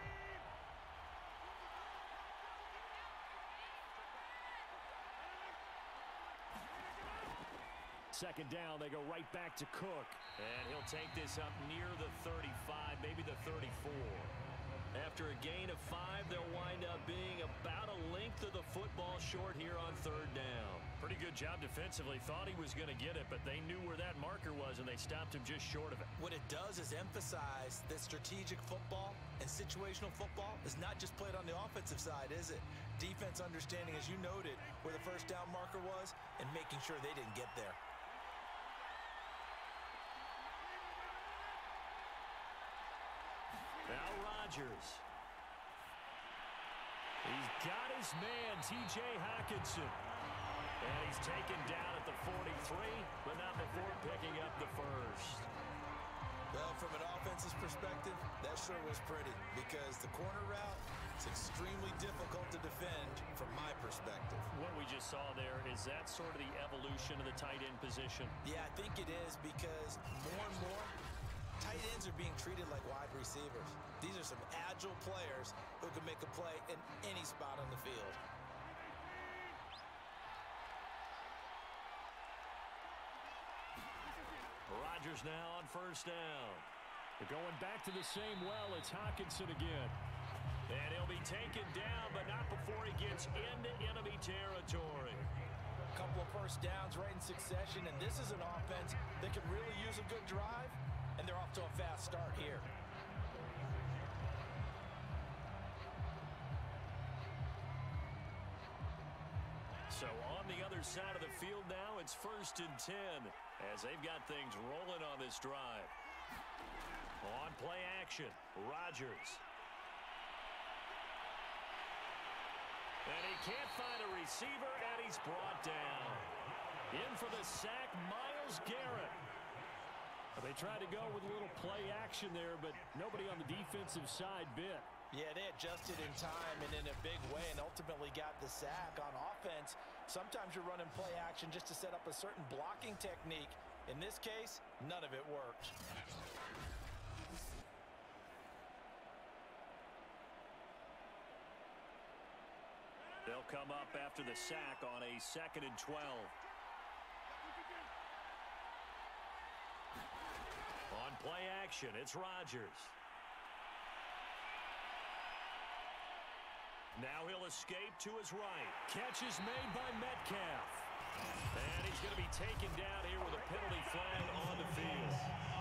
Speaker 3: Second down, they go right back to Cook. And he'll take this up near the 35, maybe the 34. After a gain of 5, they'll wind up being about a length of the football short here on third down. Pretty good job defensively. Thought he was going to get it, but they knew where that marker was, and they stopped him just short of it.
Speaker 2: What it does is emphasize that strategic football and situational football is not just played on the offensive side, is it? Defense understanding, as you noted, where the first down marker was and making sure they didn't get there.
Speaker 3: Now Rodgers. He's got his man, T.J. Hockenson. And he's taken down at the 43, but not before picking up the first.
Speaker 2: Well, from an offense's perspective, that sure was pretty because the corner route is extremely difficult to defend from my perspective.
Speaker 3: What we just saw there, is that sort of the evolution of the tight end position?
Speaker 2: Yeah, I think it is because more and more, tight ends are being treated like wide receivers. These are some agile players who can make a play in any spot on the field.
Speaker 3: Rodgers now on first down.
Speaker 1: They're going back to the same well. It's Hockenson again.
Speaker 3: And he'll be taken down, but not before he gets into enemy territory.
Speaker 2: A couple of first downs right in succession, and this is an offense that can really use a good drive, and they're off to a fast start here.
Speaker 3: So on the other side of the field now, it's 1st and 10 as they've got things rolling on this drive. On play action, Rodgers. And he can't find a receiver, and he's brought down. In for the sack, Myles Garrett.
Speaker 1: They tried to go with a little play action there, but nobody on the defensive side bit.
Speaker 2: Yeah, they adjusted in time and in a big way and ultimately got the sack. On offense, sometimes you're running play action just to set up a certain blocking technique. In this case, none of it worked.
Speaker 3: They'll come up after the sack on a 2nd and 12. On play action, it's Rodgers. Now he'll escape to his right. Catch is made by Metcalf. And he's going to be taken down here with a penalty flag on the field.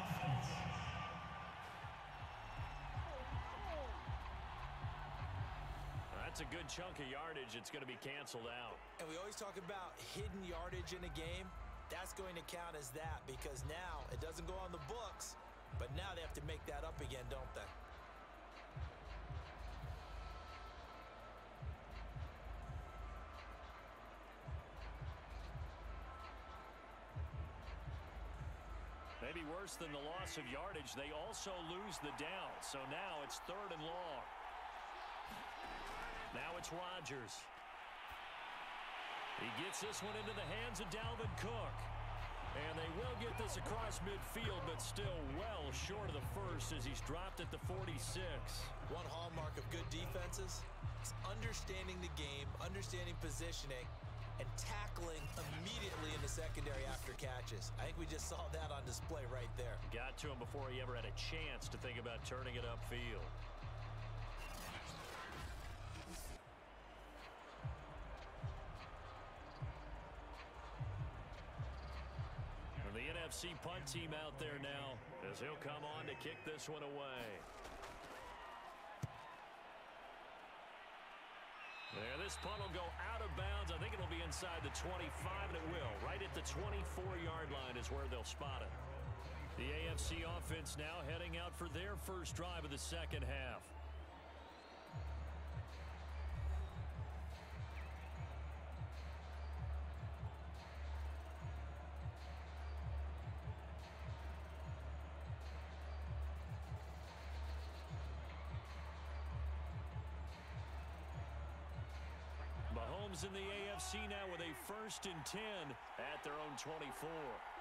Speaker 3: That's a good chunk of yardage. It's going to be canceled out.
Speaker 2: And we always talk about hidden yardage in a game. That's going to count as that because now it doesn't go on the books, but now they have to make that up again, don't they?
Speaker 3: Maybe worse than the loss of yardage, they also lose the down. So now it's 3rd and long. Now it's Rodgers. He gets this one into the hands of Dalvin Cook. And they will get this across midfield, but still well short of the first as he's dropped at the 46.
Speaker 2: One hallmark of good defenses is understanding the game, understanding positioning, and tackling immediately in the secondary after catches. I think we just saw that on display right there.
Speaker 3: Got to him before he ever had a chance to think about turning it upfield. And the NFC punt team out there now as he'll come on to kick this one away. There, this punt will go out of bounds. I think it'll be inside the 25, and it will. Right at the 24-yard line is where they'll spot it. The AFC offense now heading out for their first drive of the second half. Mahomes in the AFC now with a 1st and 10 at their own 24.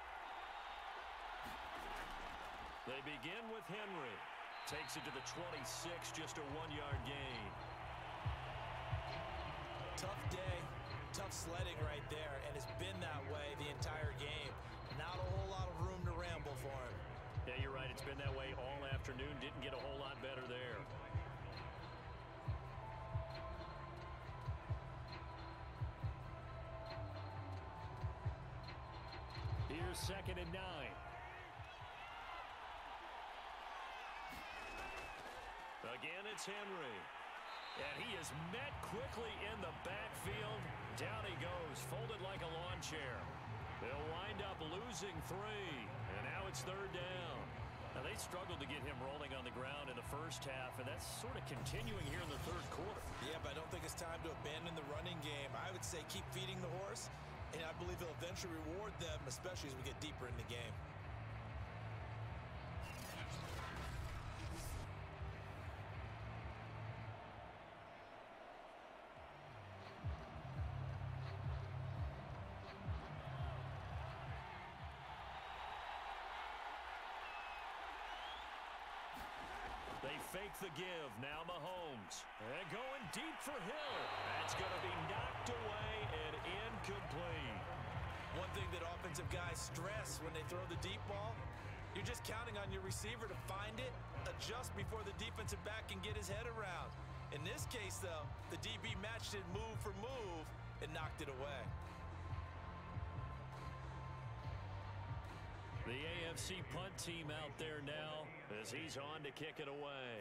Speaker 3: They begin with Henry. Takes it to the 26, just a 1-yard gain.
Speaker 2: Tough day, tough sledding right there, and it's been that way the entire game. Not a whole lot of room to ramble for him.
Speaker 3: Yeah, you're right. It's been that way all afternoon. Didn't get a whole lot better there. Here's 2nd and 9. it's Henry. And he is met quickly in the backfield. Down he goes, folded like a lawn chair. They'll wind up losing 3. And now it's 3rd down. Now, they struggled to get him rolling on the ground in the first half, and that's sort of continuing here in the 3rd quarter.
Speaker 2: Yeah, but I don't think it's time to abandon the running game. I would say keep feeding the horse, and I believe he'll eventually reward them, especially as we get deeper in the game.
Speaker 3: They fake the give. Now Mahomes. And going deep for Hill. That's going to be knocked away and incomplete.
Speaker 2: One thing that offensive guys stress when they throw the deep ball, you're just counting on your receiver to find it, adjust before the defensive back can get his head around. In this case, though, the DB matched it move for move and knocked it away.
Speaker 3: The AFC punt team out there now as he's on to kick it away.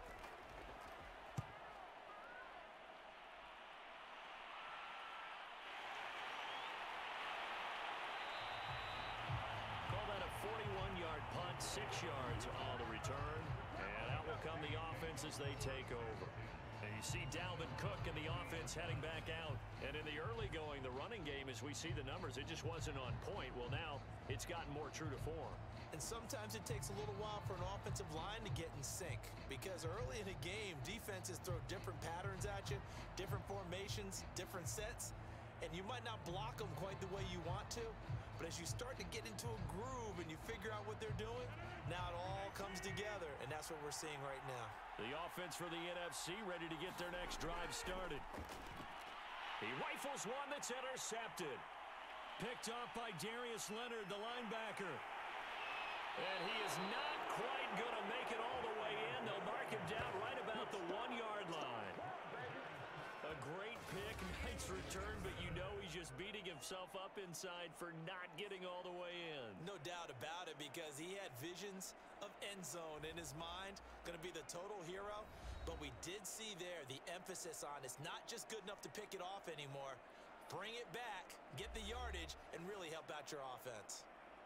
Speaker 3: Call that a 41-yard punt, 6 yards on the return. And out will come the offense as they take over. And you see Dalvin Cook and the offense heading back out. And in the early going, the running game, as we see the numbers, it just wasn't on point. Well, now it's gotten more true to form.
Speaker 2: And sometimes it takes a little while for an offensive line to get in sync, because early in a game, defenses throw different patterns at you, different formations, different sets, and you might not block them quite the way you want to, but as you start to get into a groove and you figure out what they're doing, now it all comes together, and that's what we're seeing right now.
Speaker 3: The offense for the NFC ready to get their next drive started. He rifles one that's intercepted. Picked off by Darius Leonard, the linebacker. And he is not quite going to make it all the way in. They'll mark him down right about the 1-yard line. A great pick, nice return, but you know he's just beating himself up inside for not getting all the way in.
Speaker 2: No doubt about it, because he had visions of end zone in his mind, going to be the total hero. But we did see there the emphasis on it's not just good enough to pick it off anymore. Bring it back, get the yardage, and really help out your offense.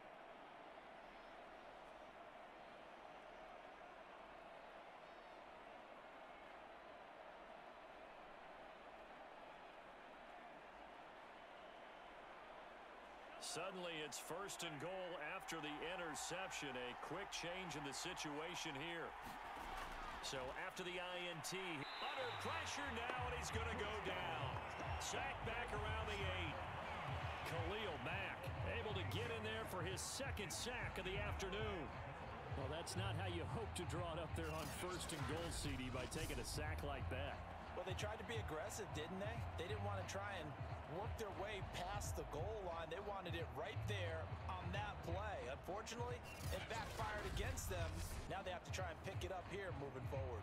Speaker 3: Suddenly, it's 1st and goal after the interception. A quick change in the situation here. So after the INT, under pressure now, and he's going to go down. Sack back around the 8. Khalil Mack able to get in there for his 2nd sack of the afternoon.
Speaker 1: Well, that's not how you hope to draw it up there on 1st and goal, CD, by taking a sack like that.
Speaker 4: Well, they tried to be aggressive, didn't they? They didn't want to try and work their way past the goal line. They wanted it right there on that play. Unfortunately, it backfired against them. Now they have to try and pick it up here moving forward.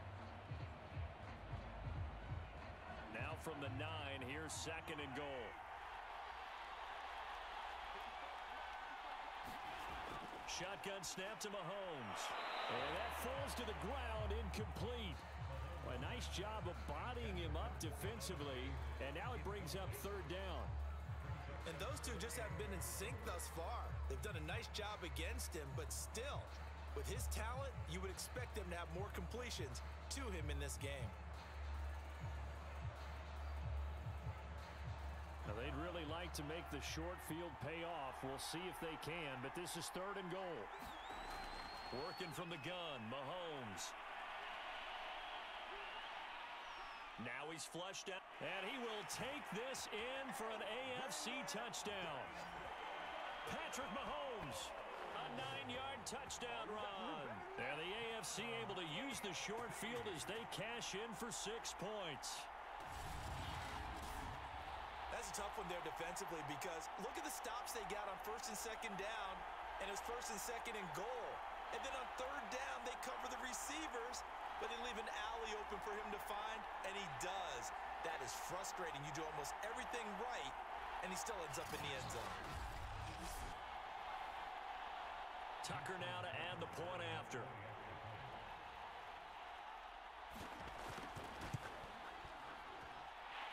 Speaker 3: Now from the 9, here's 2nd and goal. Shotgun snap to Mahomes. And that falls to the ground, incomplete. A nice job of bodying him up defensively, and now it brings up 3rd down.
Speaker 2: And those two just haven't been in sync thus far. They've done a nice job against him, but still, with his talent, you would expect them to have more completions to him in this game.
Speaker 3: Now, they'd really like to make the short field pay off. We'll see if they can, but this is 3rd and goal. Working from the gun, Mahomes. Now he's flushed out, and he will take this in for an AFC touchdown. Patrick Mahomes, a 9-yard touchdown run. And the AFC able to use the short field as they cash in for 6 points.
Speaker 2: That's a tough one there defensively, because look at the stops they got on 1st and 2nd down, and it was 1st and 2nd and goal. And then on 3rd down, they cover the receivers, but they leave an alley open for him to find, and he does. That is frustrating. You do almost everything right, and he still ends up in the end zone.
Speaker 3: Tucker now to add the point after.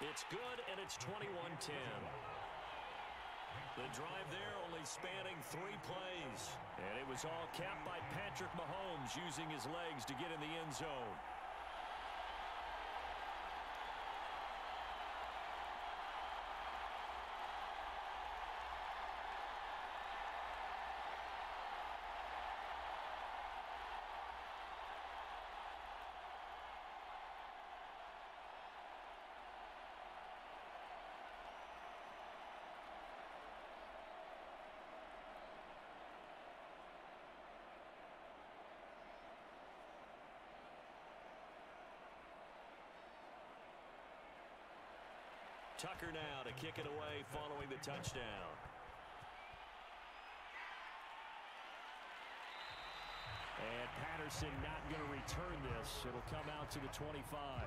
Speaker 3: It's good, and it's 21-10. The drive there only spanning 3 plays. And it was all capped by Patrick Mahomes using his legs to get in the end zone. Tucker now to kick it away following the touchdown.
Speaker 1: And Patterson not going to return this. It'll come out to the 25.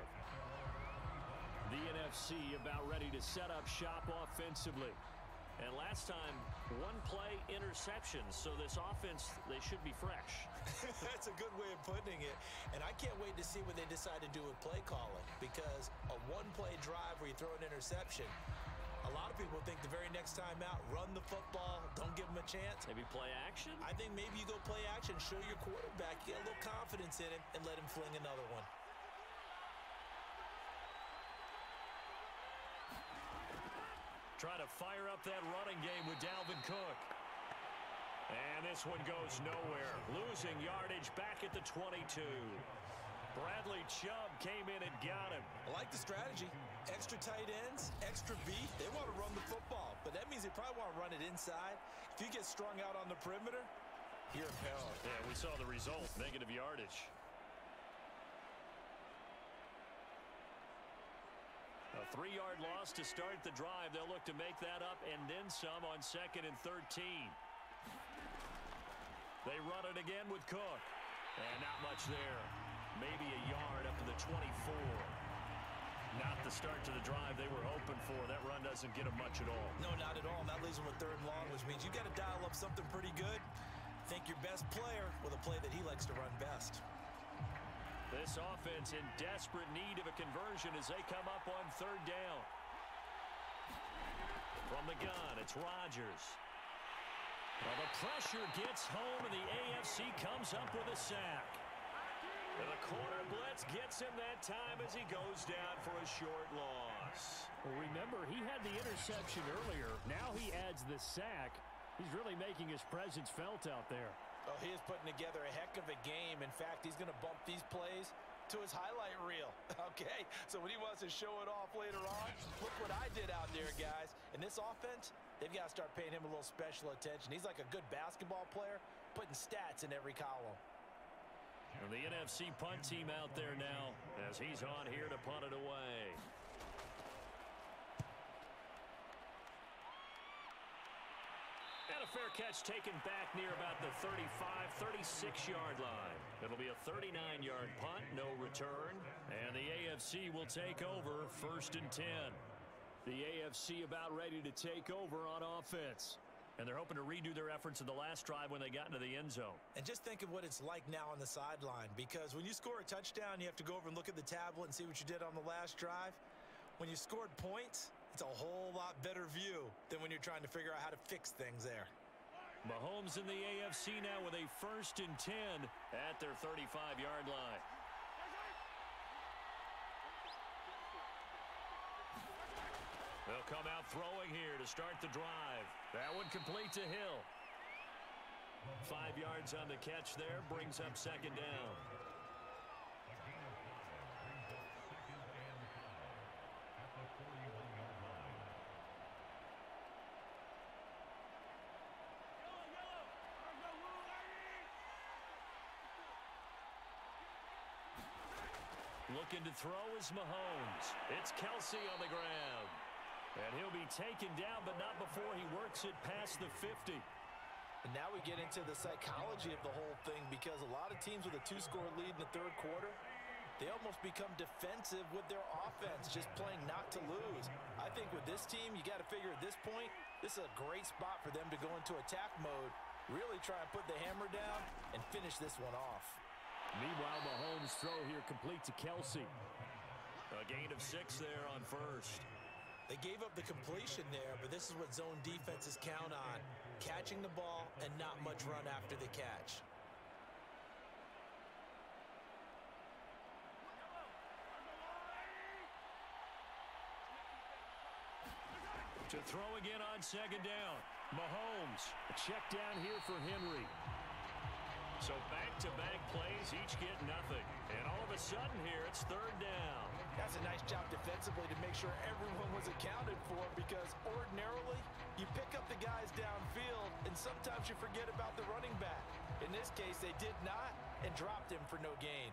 Speaker 1: The NFC about ready to set up shop offensively.
Speaker 3: And last time, 1-play interception. So this offense, they should be fresh.
Speaker 2: That's a good way of putting it. And I can't wait to see what they decide to do with play calling. Because a 1-play drive where you throw an interception, a lot of people think the very next time out, run the football, don't give them a chance.
Speaker 3: Maybe play action?
Speaker 2: I think maybe you go play action, show your quarterback, get a little confidence in him, and let him fling another one.
Speaker 3: Try to fire up that running game with Dalvin Cook. And this one goes nowhere. Losing yardage back at the 22. Bradley Chubb came in and got him.
Speaker 2: I like the strategy. Extra tight ends, extra beef. They want to run the football, but that means they probably want to run it inside. If you get strung out on the perimeter, you're in peril.
Speaker 3: Yeah, we saw the result. Negative yardage. A 3-yard loss to start the drive. They'll look to make that up and then some on 2nd and 13. They run it again with Cook. And not much there. Maybe a yard up to the 24. Not the start to the drive they were hoping for. That run doesn't get them much at all.
Speaker 2: No, not at all. And that leaves them with 3rd and long, which means you got to dial up something pretty good. Think your best player with a play that he likes to run best.
Speaker 3: This offense in desperate need of a conversion as they come up on 3rd down. From the gun, it's Rodgers. Well, the pressure gets home, and the AFC comes up with a sack. And the corner blitz gets him that time as he goes down for a short loss.
Speaker 1: Well, remember, he had the interception earlier. Now he adds the sack. He's really making his presence felt out there.
Speaker 2: Oh, he is putting together a heck of a game. In fact, he's going to bump these plays to his highlight reel. Okay, so when he wants to show it off later on, look what I did out there, guys. In this offense, they've got to start paying him a little special attention. He's like a good basketball player, putting stats in every column.
Speaker 3: And the NFC punt team out there now as he's on here to punt it away. And a fair catch taken back near about the 35, 36-yard line. It'll be a 39-yard punt, no return. And the AFC will take over 1st and 10.
Speaker 1: The AFC about ready to take over on offense.
Speaker 3: And they're hoping to redo their efforts in the last drive when they got into the end zone.
Speaker 2: And just think of what it's like now on the sideline. Because when you score a touchdown, you have to go over and look at the tablet and see what you did on the last drive. When you scored points, it's a whole lot better view than when you're trying to figure out how to fix things there.
Speaker 3: Mahomes in the AFC now with a 1st and 10 at their 35-yard line. They'll come out throwing here to start the drive. That one complete to Hill. 5 yards on the catch there, brings up 2nd down. Looking to throw is Mahomes. It's Kelsey on the ground. And he'll be taken down, but not before he works it past the 50.
Speaker 2: And now we get into the psychology of the whole thing, because a lot of teams with a 2-score lead in the 3rd quarter, they almost become defensive with their offense, just playing not to lose. I think with this team, you got to figure at this point, this is a great spot for them to go into attack mode, really try and put the hammer down and finish this one off.
Speaker 1: Meanwhile, Mahomes' throw here complete to Kelsey.
Speaker 3: A A gain of 6 there on first.
Speaker 2: They gave up the completion there, but this is what zone defenses count on. Catching the ball and not much run after the catch.
Speaker 1: To throw again on second down. Mahomes. A check down here for Henry. So back-to-back plays, each get nothing. And all of a sudden here, it's third down.
Speaker 4: That's a nice job defensively to make sure everyone was accounted for, because ordinarily you pick up the guys downfield and sometimes you forget about the running back. In this case, they did not and dropped him for no gain.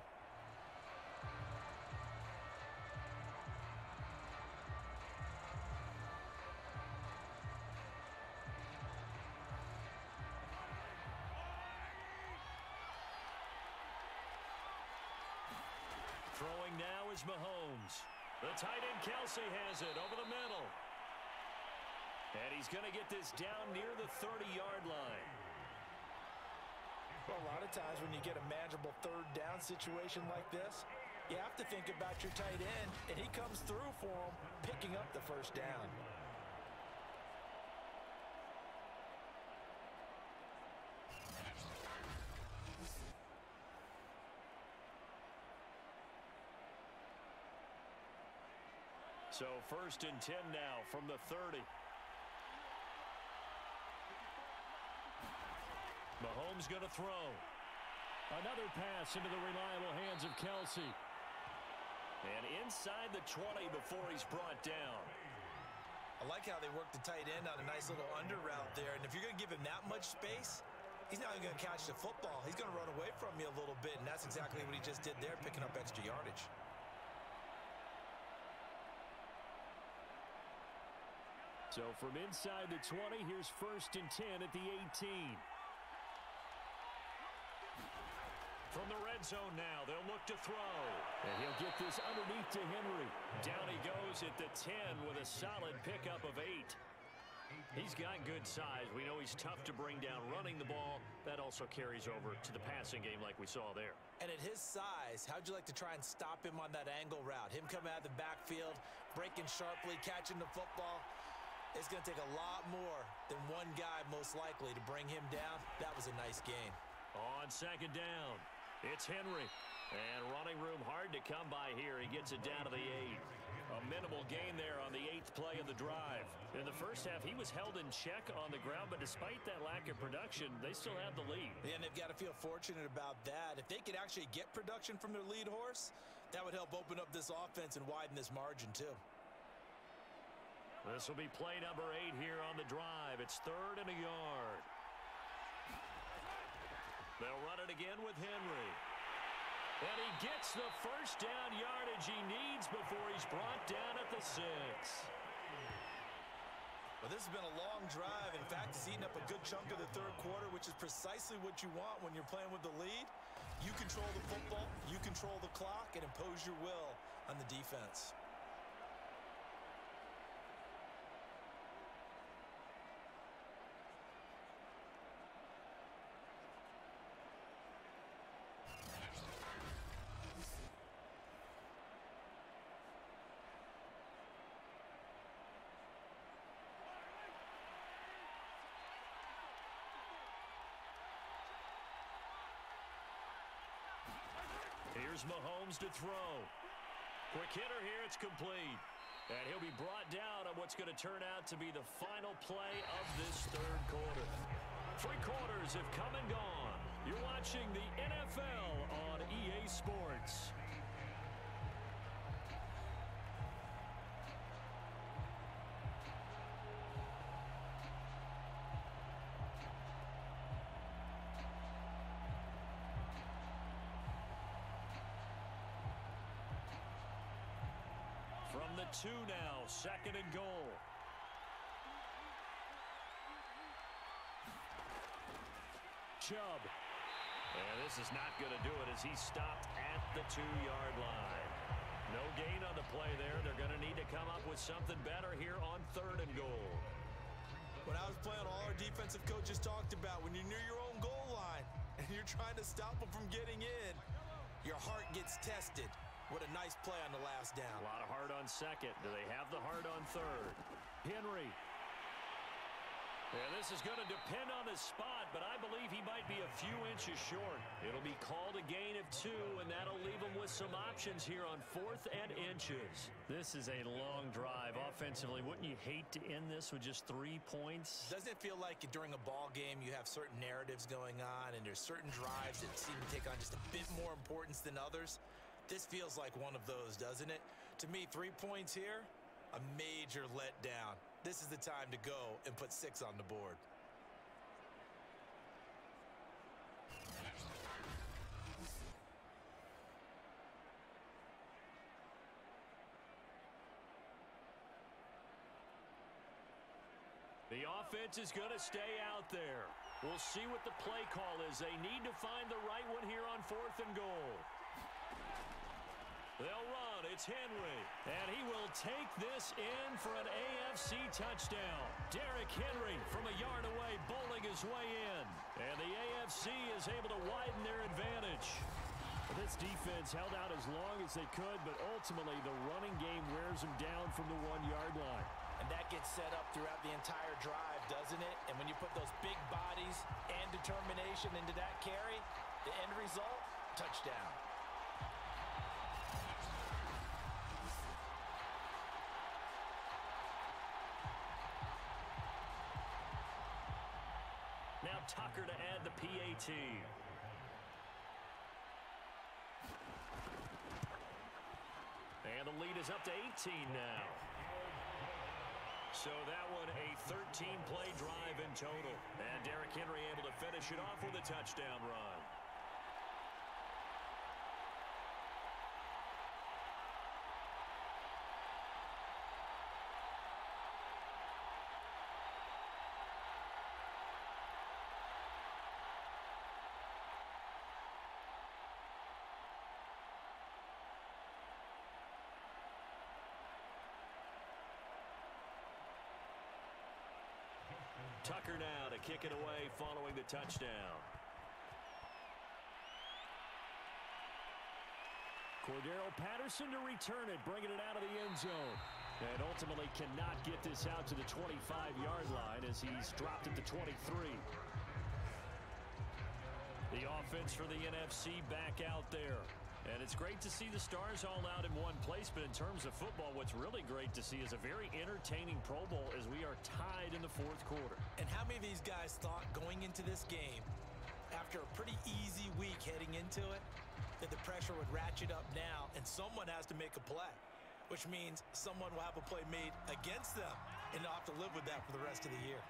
Speaker 1: Throwing now is Mahomes. The tight end Kelsey has it over the middle. And he's going to get this down near the 30-yard line.
Speaker 4: Well, a lot of times when you get a manageable third down situation like this, you have to think about your tight end, and he comes through for him, picking up the first down.
Speaker 1: So 1st and 10 now from the 30. Mahomes going to throw. Another pass into the reliable hands of Kelsey. And inside the 20 before he's brought down.
Speaker 2: I like how they work the tight end on a nice little under route there. And if you're going to give him that much space, he's not even going to catch the football. He's going to run away from you a little bit, and that's exactly what he just did there, picking up extra yardage.
Speaker 1: So from inside the 20, here's 1st and 10 at the 18. From the red zone now, they'll look to throw. And he'll get this underneath to Henry. Down he goes at the 10 with a solid pickup of 8. He's got good size. We know he's tough to bring down running the ball. That also carries over to the passing game like we saw there.
Speaker 2: And at his size, how'd you like to try and stop him on that angle route? Him coming out of the backfield, breaking sharply, catching the football. It's going to take a lot more than one guy most likely to bring him down. That was a nice gain.
Speaker 1: On second down, it's Henry. And running room hard to come by here. He gets it down to the 8. A minimal gain there on the 8th play of the drive. In the first half, he was held in check on the ground, but despite that lack of production, they still have the lead.
Speaker 2: And they've got to feel fortunate about that. If they could actually get production from their lead horse, that would help open up this offense and widen this margin too.
Speaker 1: This will be play number 8 here on the drive. It's 3rd and a yard. They'll run it again with Henry. And he gets the first down yardage he needs before he's brought down at the 6.
Speaker 2: Well, this has been a long drive. In fact, it's eaten up a good chunk of the third quarter, which is precisely what you want when you're playing with the lead. You control the football, you control the clock, and impose your will on the defense.
Speaker 1: Here's Mahomes to throw. Quick hitter here, it's complete. And he'll be brought down on what's going to turn out to be the final play of this third quarter. 3 quarters have come and gone. You're watching the NFL on EA Sports. From the 2 now, 2nd and goal. Chubb. And this is not going to do it as he's stopped at the 2-yard line. No gain on the play there. They're going to need to come up with something better here on 3rd and goal.
Speaker 2: When I was playing, all our defensive coaches talked about when you're near your own goal line and you're trying to stop them from getting in, your heart gets tested. What a nice play on the last down.
Speaker 3: A lot of heart on second. Do they have the heart on third? Henry. And this is going to depend on his spot, but I believe he might be a few inches short. It'll be called a gain of 2, and that'll leave him with some options here on 4th and inches. This is a long drive offensively. Wouldn't you hate to end this with just 3 points?
Speaker 2: Doesn't it feel like during a ball game you have certain narratives going on, and there's certain drives that seem to take on just a bit more importance than others? This feels like one of those, doesn't it? To me, 3 points here, a major letdown. This is the time to go and put 6 on the board.
Speaker 3: The offense is going to stay out there. We'll see what the play call is. They need to find the right one here on 4th and goal. They'll run. It's Henry. And he will take this in for an AFC touchdown. Derrick Henry from a yard away bowling his way in. And the AFC is able to widen their advantage. This defense held out as long as they could, but ultimately the running game wears them down from the 1-yard line.
Speaker 4: And that gets set up throughout the entire drive, doesn't it? And when you put those big bodies and determination into that carry, the end result, touchdown.
Speaker 3: Now Tucker to add the PAT. And the lead is up to 18 now. So that one a 13-play drive in total. And Derrick Henry able to finish it off with a touchdown run. Tucker now to kick it away following the touchdown. Cordero Patterson to return it, bringing it out of the end zone. And ultimately cannot get this out to the 25-yard line as he's dropped it to 23. The offense for the NFC back out there. And it's great to see the stars all out in one place, but in terms of football, what's really great to see is a very entertaining Pro Bowl as we are tied in the 4th quarter.
Speaker 2: And how many of these guys thought going into this game, after a pretty easy week heading into it, that the pressure would ratchet up now and someone has to make a play, which means someone will have a play made against them, and they'll have to live with that for the rest of the year.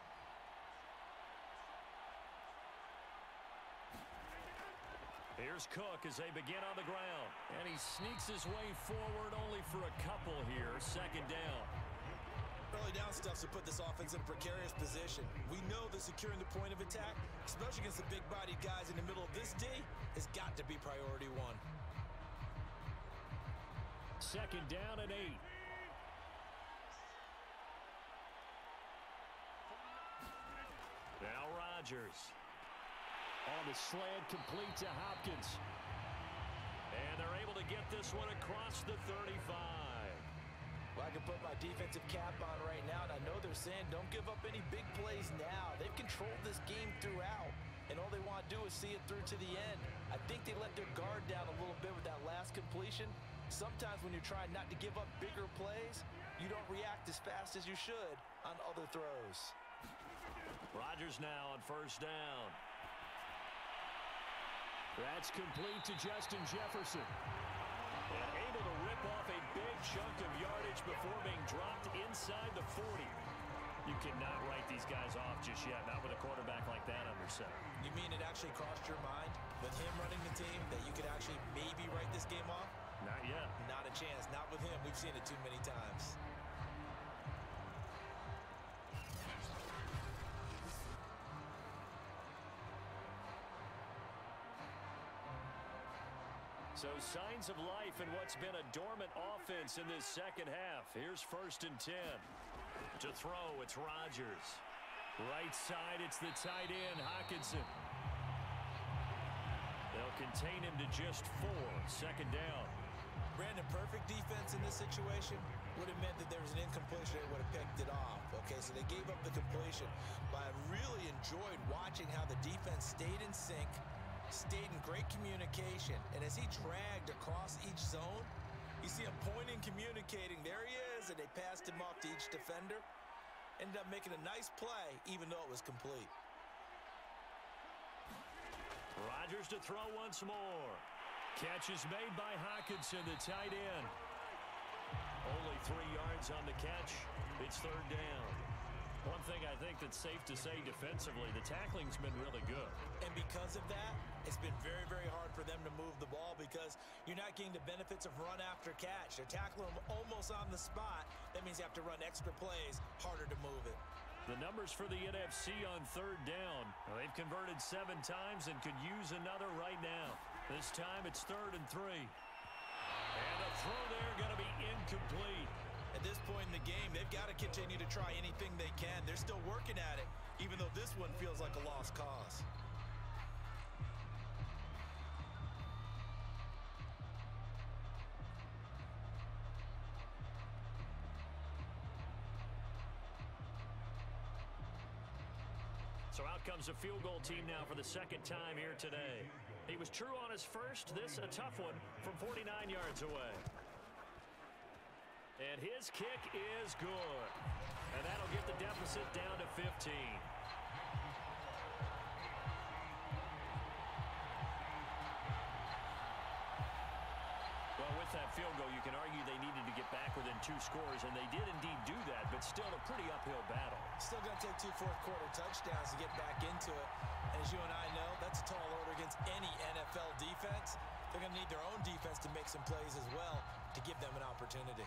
Speaker 3: Here's Cook as they begin on the ground. And he sneaks his way forward only for a couple here. 2nd down.
Speaker 2: Early down stuff to put this offense in a precarious position. We know that securing the point of attack, especially against the big-bodied guys in the middle of this D, has got to be priority 1.
Speaker 3: 2nd down and 8. Now Rodgers. On the slant, complete to Hopkins. And they're able to get this one across the 35.
Speaker 4: Well, I can put my defensive cap on right now, and I know they're saying don't give up any big plays now. They've controlled this game throughout, and all they want to do is see it through to the end. I think they let their guard down a little bit with that last completion. Sometimes when you're trying not to give up bigger plays, you don't react as fast as you should on other throws.
Speaker 3: Rodgers now on 1st down. That's complete to Justin Jefferson. And able to rip off a big chunk of yardage before being dropped inside the 40. You cannot write these guys off just yet, not with a quarterback like that under center.
Speaker 2: You mean it actually crossed your mind with him running the team that you could actually maybe write this game off?
Speaker 3: Not yet.
Speaker 2: Not a chance. Not with him. We've seen it too many times.
Speaker 3: So signs of life in what's been a dormant offense in this 2nd half. Here's 1st and 10. To throw, it's Rodgers. Right side, it's the tight end, Hockenson. They'll contain him to just 4. 2nd down.
Speaker 2: Brandon, perfect defense in this situation would have meant that there was an incompletion. They would have picked it off. Okay, so they gave up the completion. But I really enjoyed watching how the defense stayed in sync, stayed in great communication. And as he dragged across each zone, you see him pointing, communicating. There he is, and they passed him off to each defender. Ended up making a nice play, even though it was complete.
Speaker 1: Rodgers to throw once more. Catch is made by Hockenson, the tight end. Only 3 yards on the catch. It's third down. One thing I think that's safe to say defensively, the tackling's been really good.
Speaker 2: And because of that, it's been very, very hard for them to move the ball because you're not getting the benefits of run after catch. They're tackling them almost on the spot. That means you have to run extra plays, harder to move it.
Speaker 1: The numbers for the NFC on third down. Well, they've converted 7 times and could use another right now. This time it's 3rd and 3. And the throw there going to be incomplete.
Speaker 2: At this point in the game, they've got to continue to try anything they can. They're still working at it, even though this one feels like a lost cause.
Speaker 1: So out comes a field goal team now for the second time here today. He was true on his first. This a tough one from 49 yards away. And his kick is good. And that'll get the deficit down to 15. Well, with that field goal, you can argue they needed to get back within 2 scores, and they did indeed do that, but still a pretty uphill battle.
Speaker 2: Still going to take 2 fourth-quarter touchdowns to get back into it. And as you and I know, that's a tall order against any NFL defense. They're going to need their own defense to make some plays as well to give them an opportunity.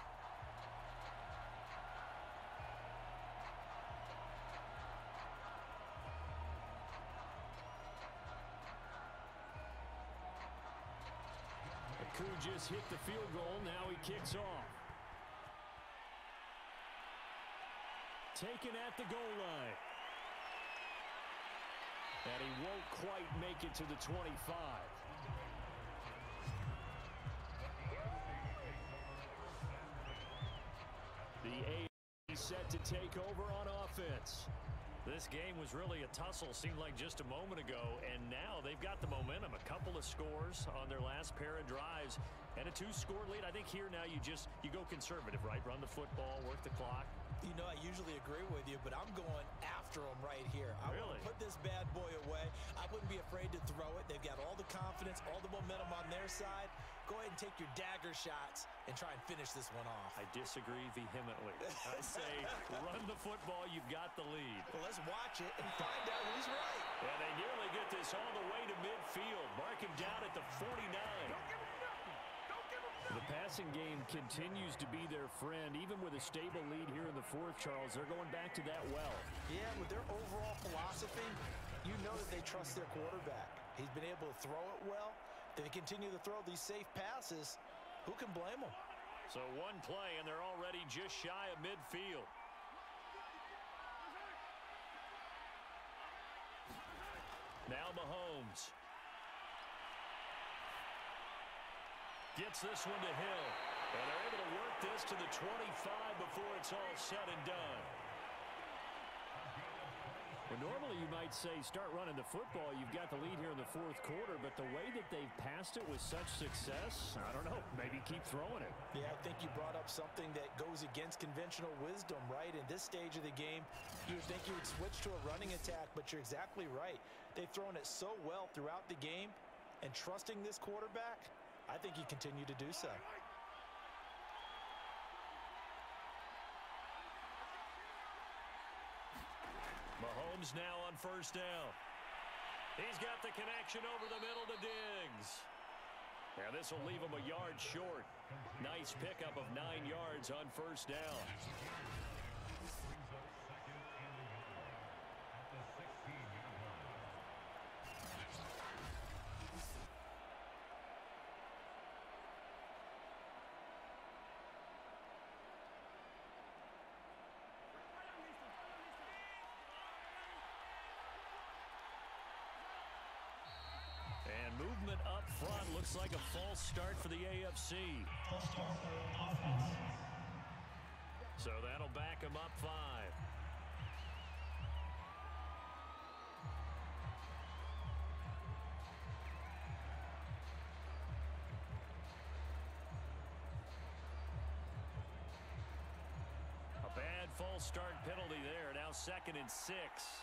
Speaker 1: Koo just hit the field goal. Now he kicks off. Taken at the goal line. And he won't quite make it to the 25. The A set to take over on offense. This game was really a tussle, seemed like just a moment ago, and now they've got the momentum. A couple of scores on their last pair of drives, and a 2-score lead. I think here now you go conservative, right? Run the football, work the clock.
Speaker 2: You know, I usually agree with you, but I'm going after them right here. I want to put this bad boy away. I wouldn't be afraid to throw it. They've got all the confidence, all the momentum on their side. Go ahead and take your dagger shots and try and finish this one off.
Speaker 1: I disagree vehemently. I say run the football. You've got the lead.
Speaker 2: Well, let's watch it and find out who's right.
Speaker 1: And they nearly get this all the way to midfield. Mark him down at the 49. The passing game continues to be their friend. Even with a stable lead here in the 4th, Charles, they're going back to that well.
Speaker 2: Yeah, with their overall philosophy, you know that they trust their quarterback. He's been able to throw it well. They continue to throw these safe passes. Who can blame them?
Speaker 1: So one play, and they're already just shy of midfield. Now Mahomes. Gets this one to Hill. And they're able to work this to the 25 before it's all said and done. Well, normally you might say start running the football. You've got the lead here in the 4th quarter, but the way that they've passed it with such success, I don't know, maybe keep throwing it.
Speaker 2: Yeah, I think you brought up something that goes against conventional wisdom, right? In this stage of the game, you would think you would switch to a running attack, but you're exactly right. They've thrown it so well throughout the game, and trusting this quarterback, I think you continue to do so.
Speaker 1: Mahomes now on 1st down. He's got the connection over the middle to Diggs. Now this will leave him a yard short. Nice pickup of 9 yards on 1st down. movement up front. Looks like a false start for the AFC. So that'll back him up 5. A bad false start penalty there. Now 2nd and 6.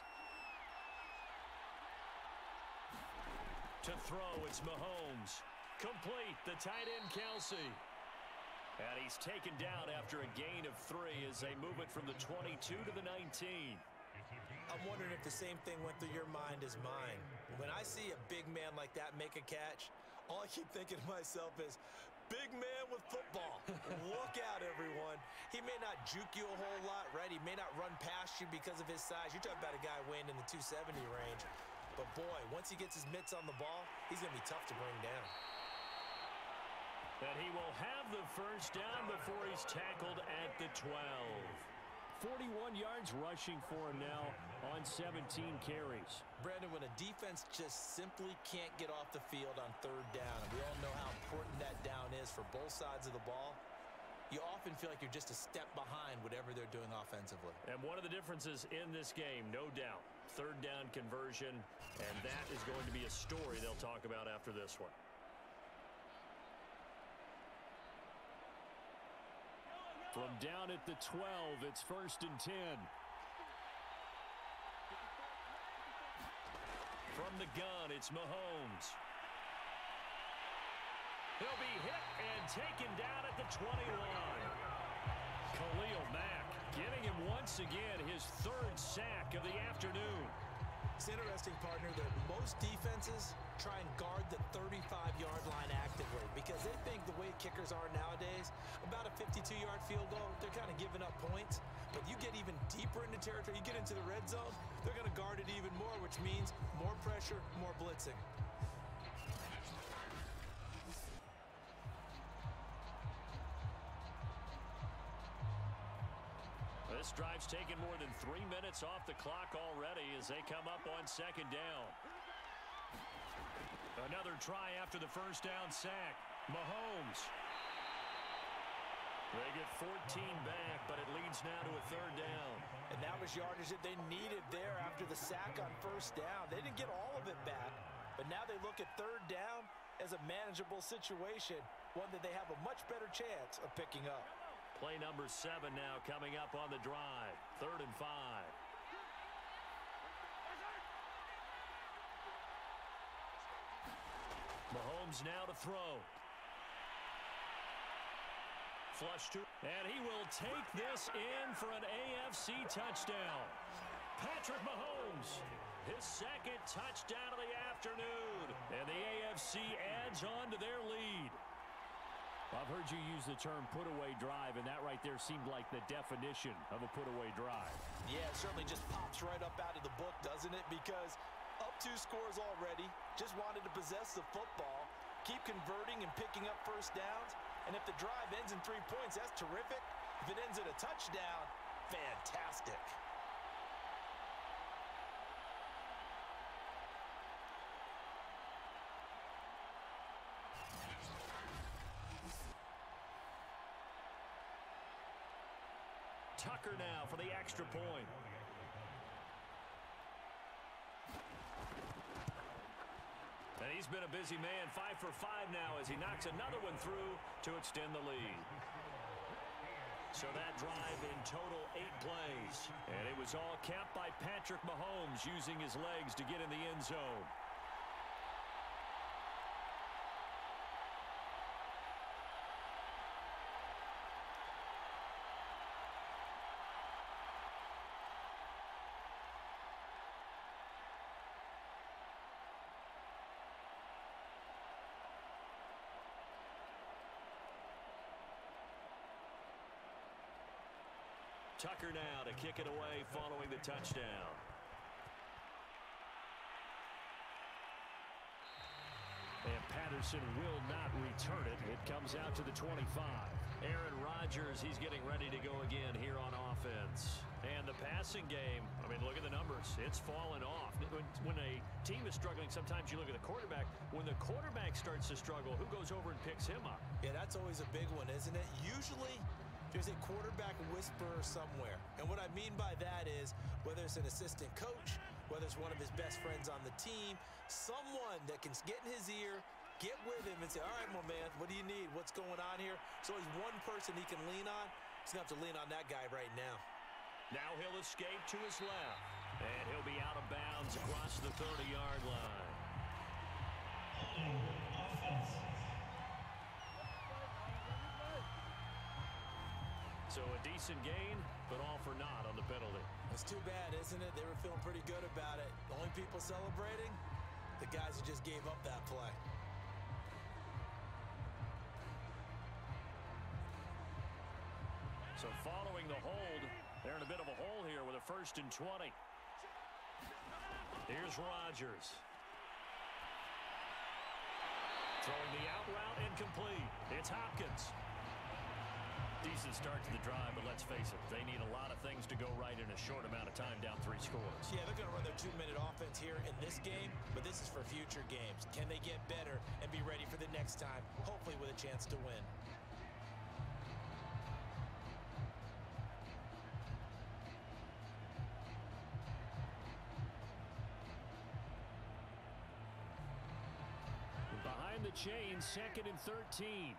Speaker 1: To throw, it's Mahomes. Complete, the tight end, Kelsey. And he's taken down after a gain of 3 as they move it from the 22 to the 19.
Speaker 2: I'm wondering if the same thing went through your mind as mine. When I see a big man like that make a catch, all I keep thinking to myself is, big man with football. Look out, everyone. He may not juke you a whole lot, right? He may not run past you because of his size. You're talking about a guy weighing in the 270 range. But, boy, once he gets his mitts on the ball, he's going to be tough to bring down.
Speaker 1: And he will have the first down before he's tackled at the 12. 41 yards rushing for him now on 17 carries.
Speaker 2: Brandon, when a defense just simply can't get off the field on 3rd down, and we all know how important that down is for both sides of the ball, you often feel like you're just a step behind whatever they're doing offensively.
Speaker 1: And one of the differences in this game, no doubt, 3rd down conversion, and that is going to be a story they'll talk about after this one. From down at the 12, it's 1st and 10. From the gun, it's Mahomes. He'll be hit and taken down at the 21. Khalil Mack getting him once again his 3rd sack of the afternoon.
Speaker 2: It's interesting, partner, that most defenses try and guard the 35-yard line actively because they think the way kickers are nowadays, about a 52-yard field goal, they're kind of giving up points. But you get even deeper into territory, you get into the red zone, they're going to guard it even more, which means more pressure, more blitzing.
Speaker 1: This drive's taken more than 3 minutes off the clock already as they come up on 2nd down. Another try after the first down sack. Mahomes. They get 14 back, but it leads now to a 3rd down.
Speaker 2: And that was yardage that they needed there after the sack on 1st down. They didn't get all of it back, but now they look at 3rd down as a manageable situation, one that they have a much better chance of picking up.
Speaker 1: Play number 7 now coming up on the drive. 3rd and 5. Mahomes now to throw. Flush to, and he will take this in for an AFC touchdown. Patrick Mahomes, his 2nd touchdown of the afternoon, and the AFC adds on to their lead. I've heard you use the term put-away drive, and that right there seemed like the definition of a put-away drive.
Speaker 2: Yeah, it certainly just pops right up out of the book, doesn't it? Because up 2 scores already, just wanted to possess the football, keep converting and picking up first downs, and if the drive ends in 3 points, that's terrific. If it ends in a touchdown, fantastic.
Speaker 1: Tucker now for the extra point. And he's been a busy man, 5 for 5 now as he knocks another one through to extend the lead. So that drive in total 8 plays. And it was all capped by Patrick Mahomes using his legs to get in the end zone. Tucker now to kick it away following the touchdown. And Pat Anderson will not return it. It comes out to the 25.
Speaker 3: Aaron Rodgers, he's getting ready to go again here on offense. And the passing game, I mean, look at the numbers. It's fallen off. When a team is struggling, sometimes you look at the quarterback. When the quarterback starts to struggle, who goes over and picks him up?
Speaker 2: Yeah, that's always a big one, isn't it? Usually, there's a quarterback whisperer somewhere. And what I mean by that is, whether it's an assistant coach, whether it's one of his best friends on the team, someone that can get in his ear, get with him and say, all right, my man, what do you need? What's going on here? So he's one person he can lean on. He's going to have to lean on that guy right now.
Speaker 3: Now he'll escape to his left. And he'll be out of bounds across the 30-yard line. So a decent gain, but all for naught on the penalty.
Speaker 2: It's too bad, isn't it? They were feeling pretty good about it. The only people celebrating, the guys who just gave up that play.
Speaker 3: So following the hold, they're in a bit of a hole here with a 1st and 20. Here's Rodgers. Throwing the out route incomplete. It's Hopkins. Decent start to the drive, but let's face it, they need a lot of things to go right in a short amount of time, down 3 scores.
Speaker 2: Yeah, they're going to run their 2-minute offense here in this game, but this is for future games. Can they get better and be ready for the next time, hopefully with a chance to win?
Speaker 1: Behind the chain, 2nd and 13.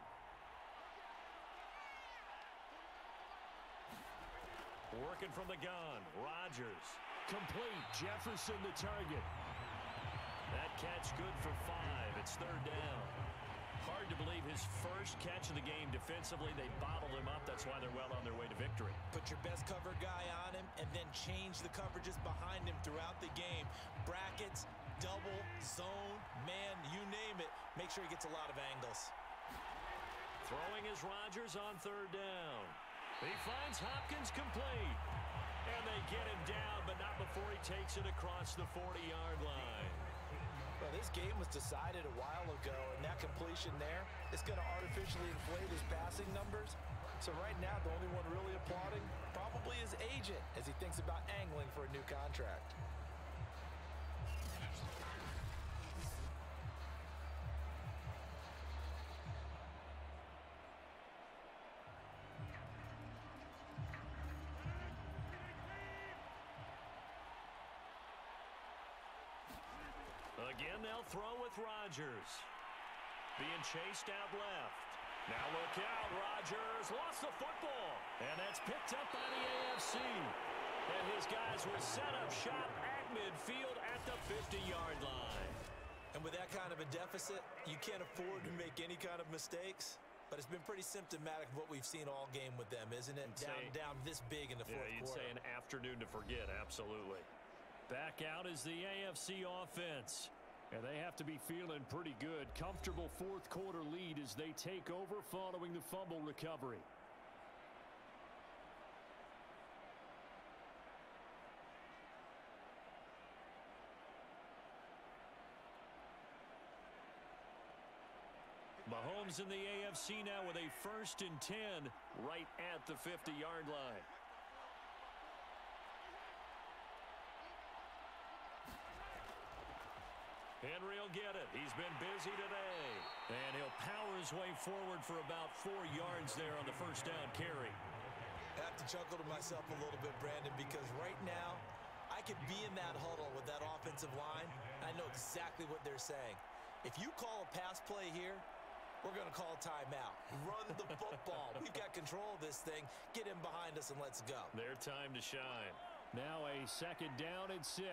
Speaker 3: Working from the gun, Rodgers.
Speaker 1: Complete. Jefferson the target.
Speaker 3: That catch good for 5. It's 3rd down. Hard to believe his first catch of the game defensively. They bottled him up. That's why they're well on their way to victory.
Speaker 2: Put your best cover guy on him and then change the coverages behind him throughout the game. Brackets, double, zone, man, you name it. Make sure he gets a lot of angles.
Speaker 3: Throwing is Rodgers on 3rd down. He finds Hopkins complete. And they get him down, but not before he takes it across the 40-yard line.
Speaker 2: Well, this game was decided a while ago, and that completion there is going to artificially inflate his passing numbers. So right now, the only one really applauding probably his agent as he thinks about angling for a new contract.
Speaker 3: Again, they'll throw with Rodgers. Being chased out left. Now look out, Rodgers lost the football. And that's picked up by the AFC. And his guys will set up shop at midfield at the 50-yard line.
Speaker 2: And with that kind of a deficit, you can't afford to make any kind of mistakes. But it's been pretty symptomatic of what we've seen all game with them, isn't it? Down this big in the fourth quarter.
Speaker 3: You'd say an afternoon to forget, absolutely.
Speaker 1: Back out is the AFC offense. And they have to be feeling pretty good. Comfortable 4th quarter lead as they take over following the fumble recovery. Mahomes in the AFC now with a 1st and 10 right at the 50-yard line.
Speaker 3: Henry will get it. He's been busy today. And he'll power his way forward for about 4 yards there on the 1st down carry.
Speaker 2: I have to chuckle to myself a little bit, Brandon, because right now I could be in that huddle with that offensive line. And I know exactly what they're saying. If you call a pass play here, we're going to call a timeout. Run the football. We've got control of this thing. Get in behind us and let's go.
Speaker 3: Their time to shine.
Speaker 1: Now a 2nd down and 6.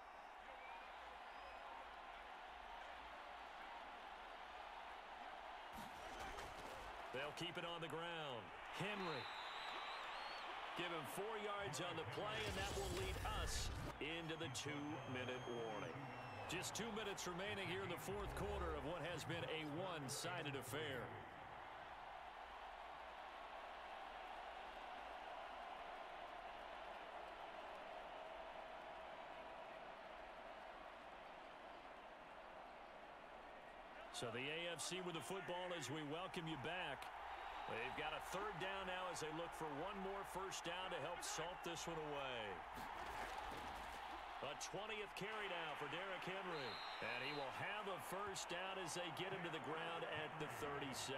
Speaker 3: They'll keep it on the ground. Henry. Give him 4 yards on the play, and that will lead us into the 2-minute warning. Just 2 minutes remaining here in the 4th quarter of what has been a one-sided affair.
Speaker 1: So the AFC with the football as we welcome you back. They've got a third down now as they look for one more first down to help salt this one away. A 20th carry now for Derrick Henry. And he will have a first down as they get him to the ground at the 37.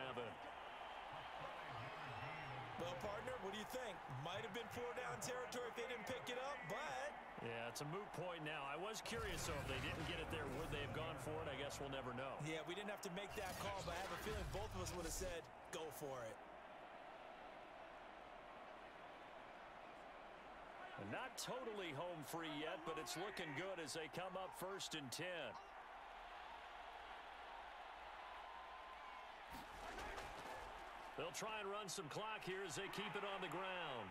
Speaker 2: Well, partner, what do you think? Might have been 4-down territory if they didn't pick it up, but...
Speaker 1: Yeah, it's a moot point now. I was curious, though, if they didn't get it there, would they have gone for it? I guess we'll never know.
Speaker 2: Yeah, we didn't have to make that call, but I have a feeling both of us would have said, go for it.
Speaker 1: Not totally home free yet, but it's looking good as they come up 1st and 10. They'll try and run some clock here as they keep it on the ground.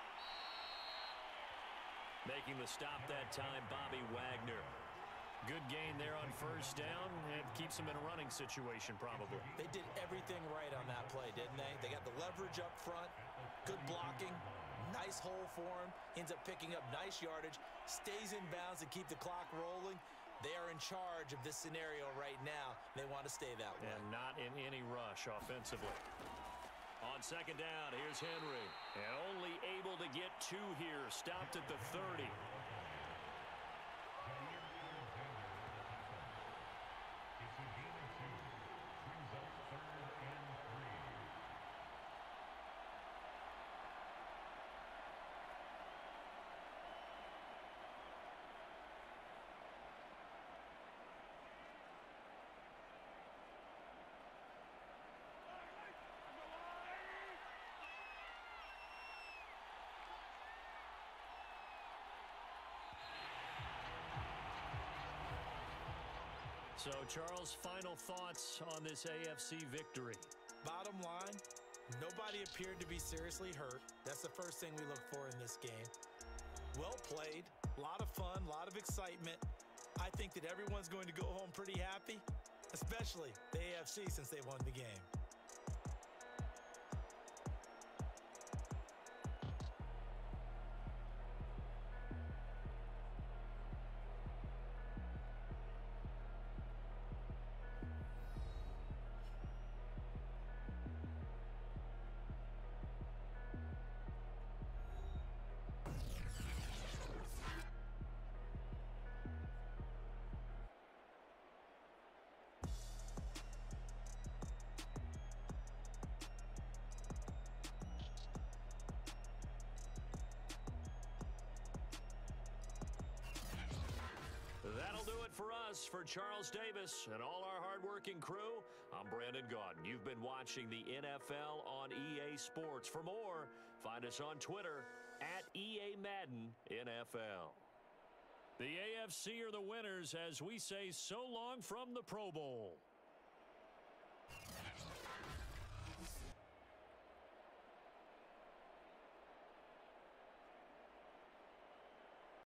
Speaker 1: Making the stop that time, Bobby Wagner. Good gain there on first down, and keeps them in a running situation probably.
Speaker 2: They did everything right on that play, didn't they? They got the leverage up front, good blocking, nice hole for him, ends up picking up nice yardage, stays in bounds and keep the clock rolling. They are in charge of this scenario right now. They want to stay that way.
Speaker 1: And not in any rush offensively. On second down, here's Henry. And only able to get 2 here. Stopped at the 30. So, Charles, final thoughts on this AFC victory?
Speaker 2: Bottom line, nobody appeared to be seriously hurt. That's the first thing we look for in this game. Well played, a lot of fun, a lot of excitement. I think that everyone's going to go home pretty happy, especially the AFC since they won the game.
Speaker 1: That'll do it for us. For Charles Davis and all our hardworking crew, I'm Brandon Gaudin. You've been watching the NFL on EA Sports. For more, find us on Twitter at EA Madden NFL. The AFC are the winners as we say so long from the Pro Bowl.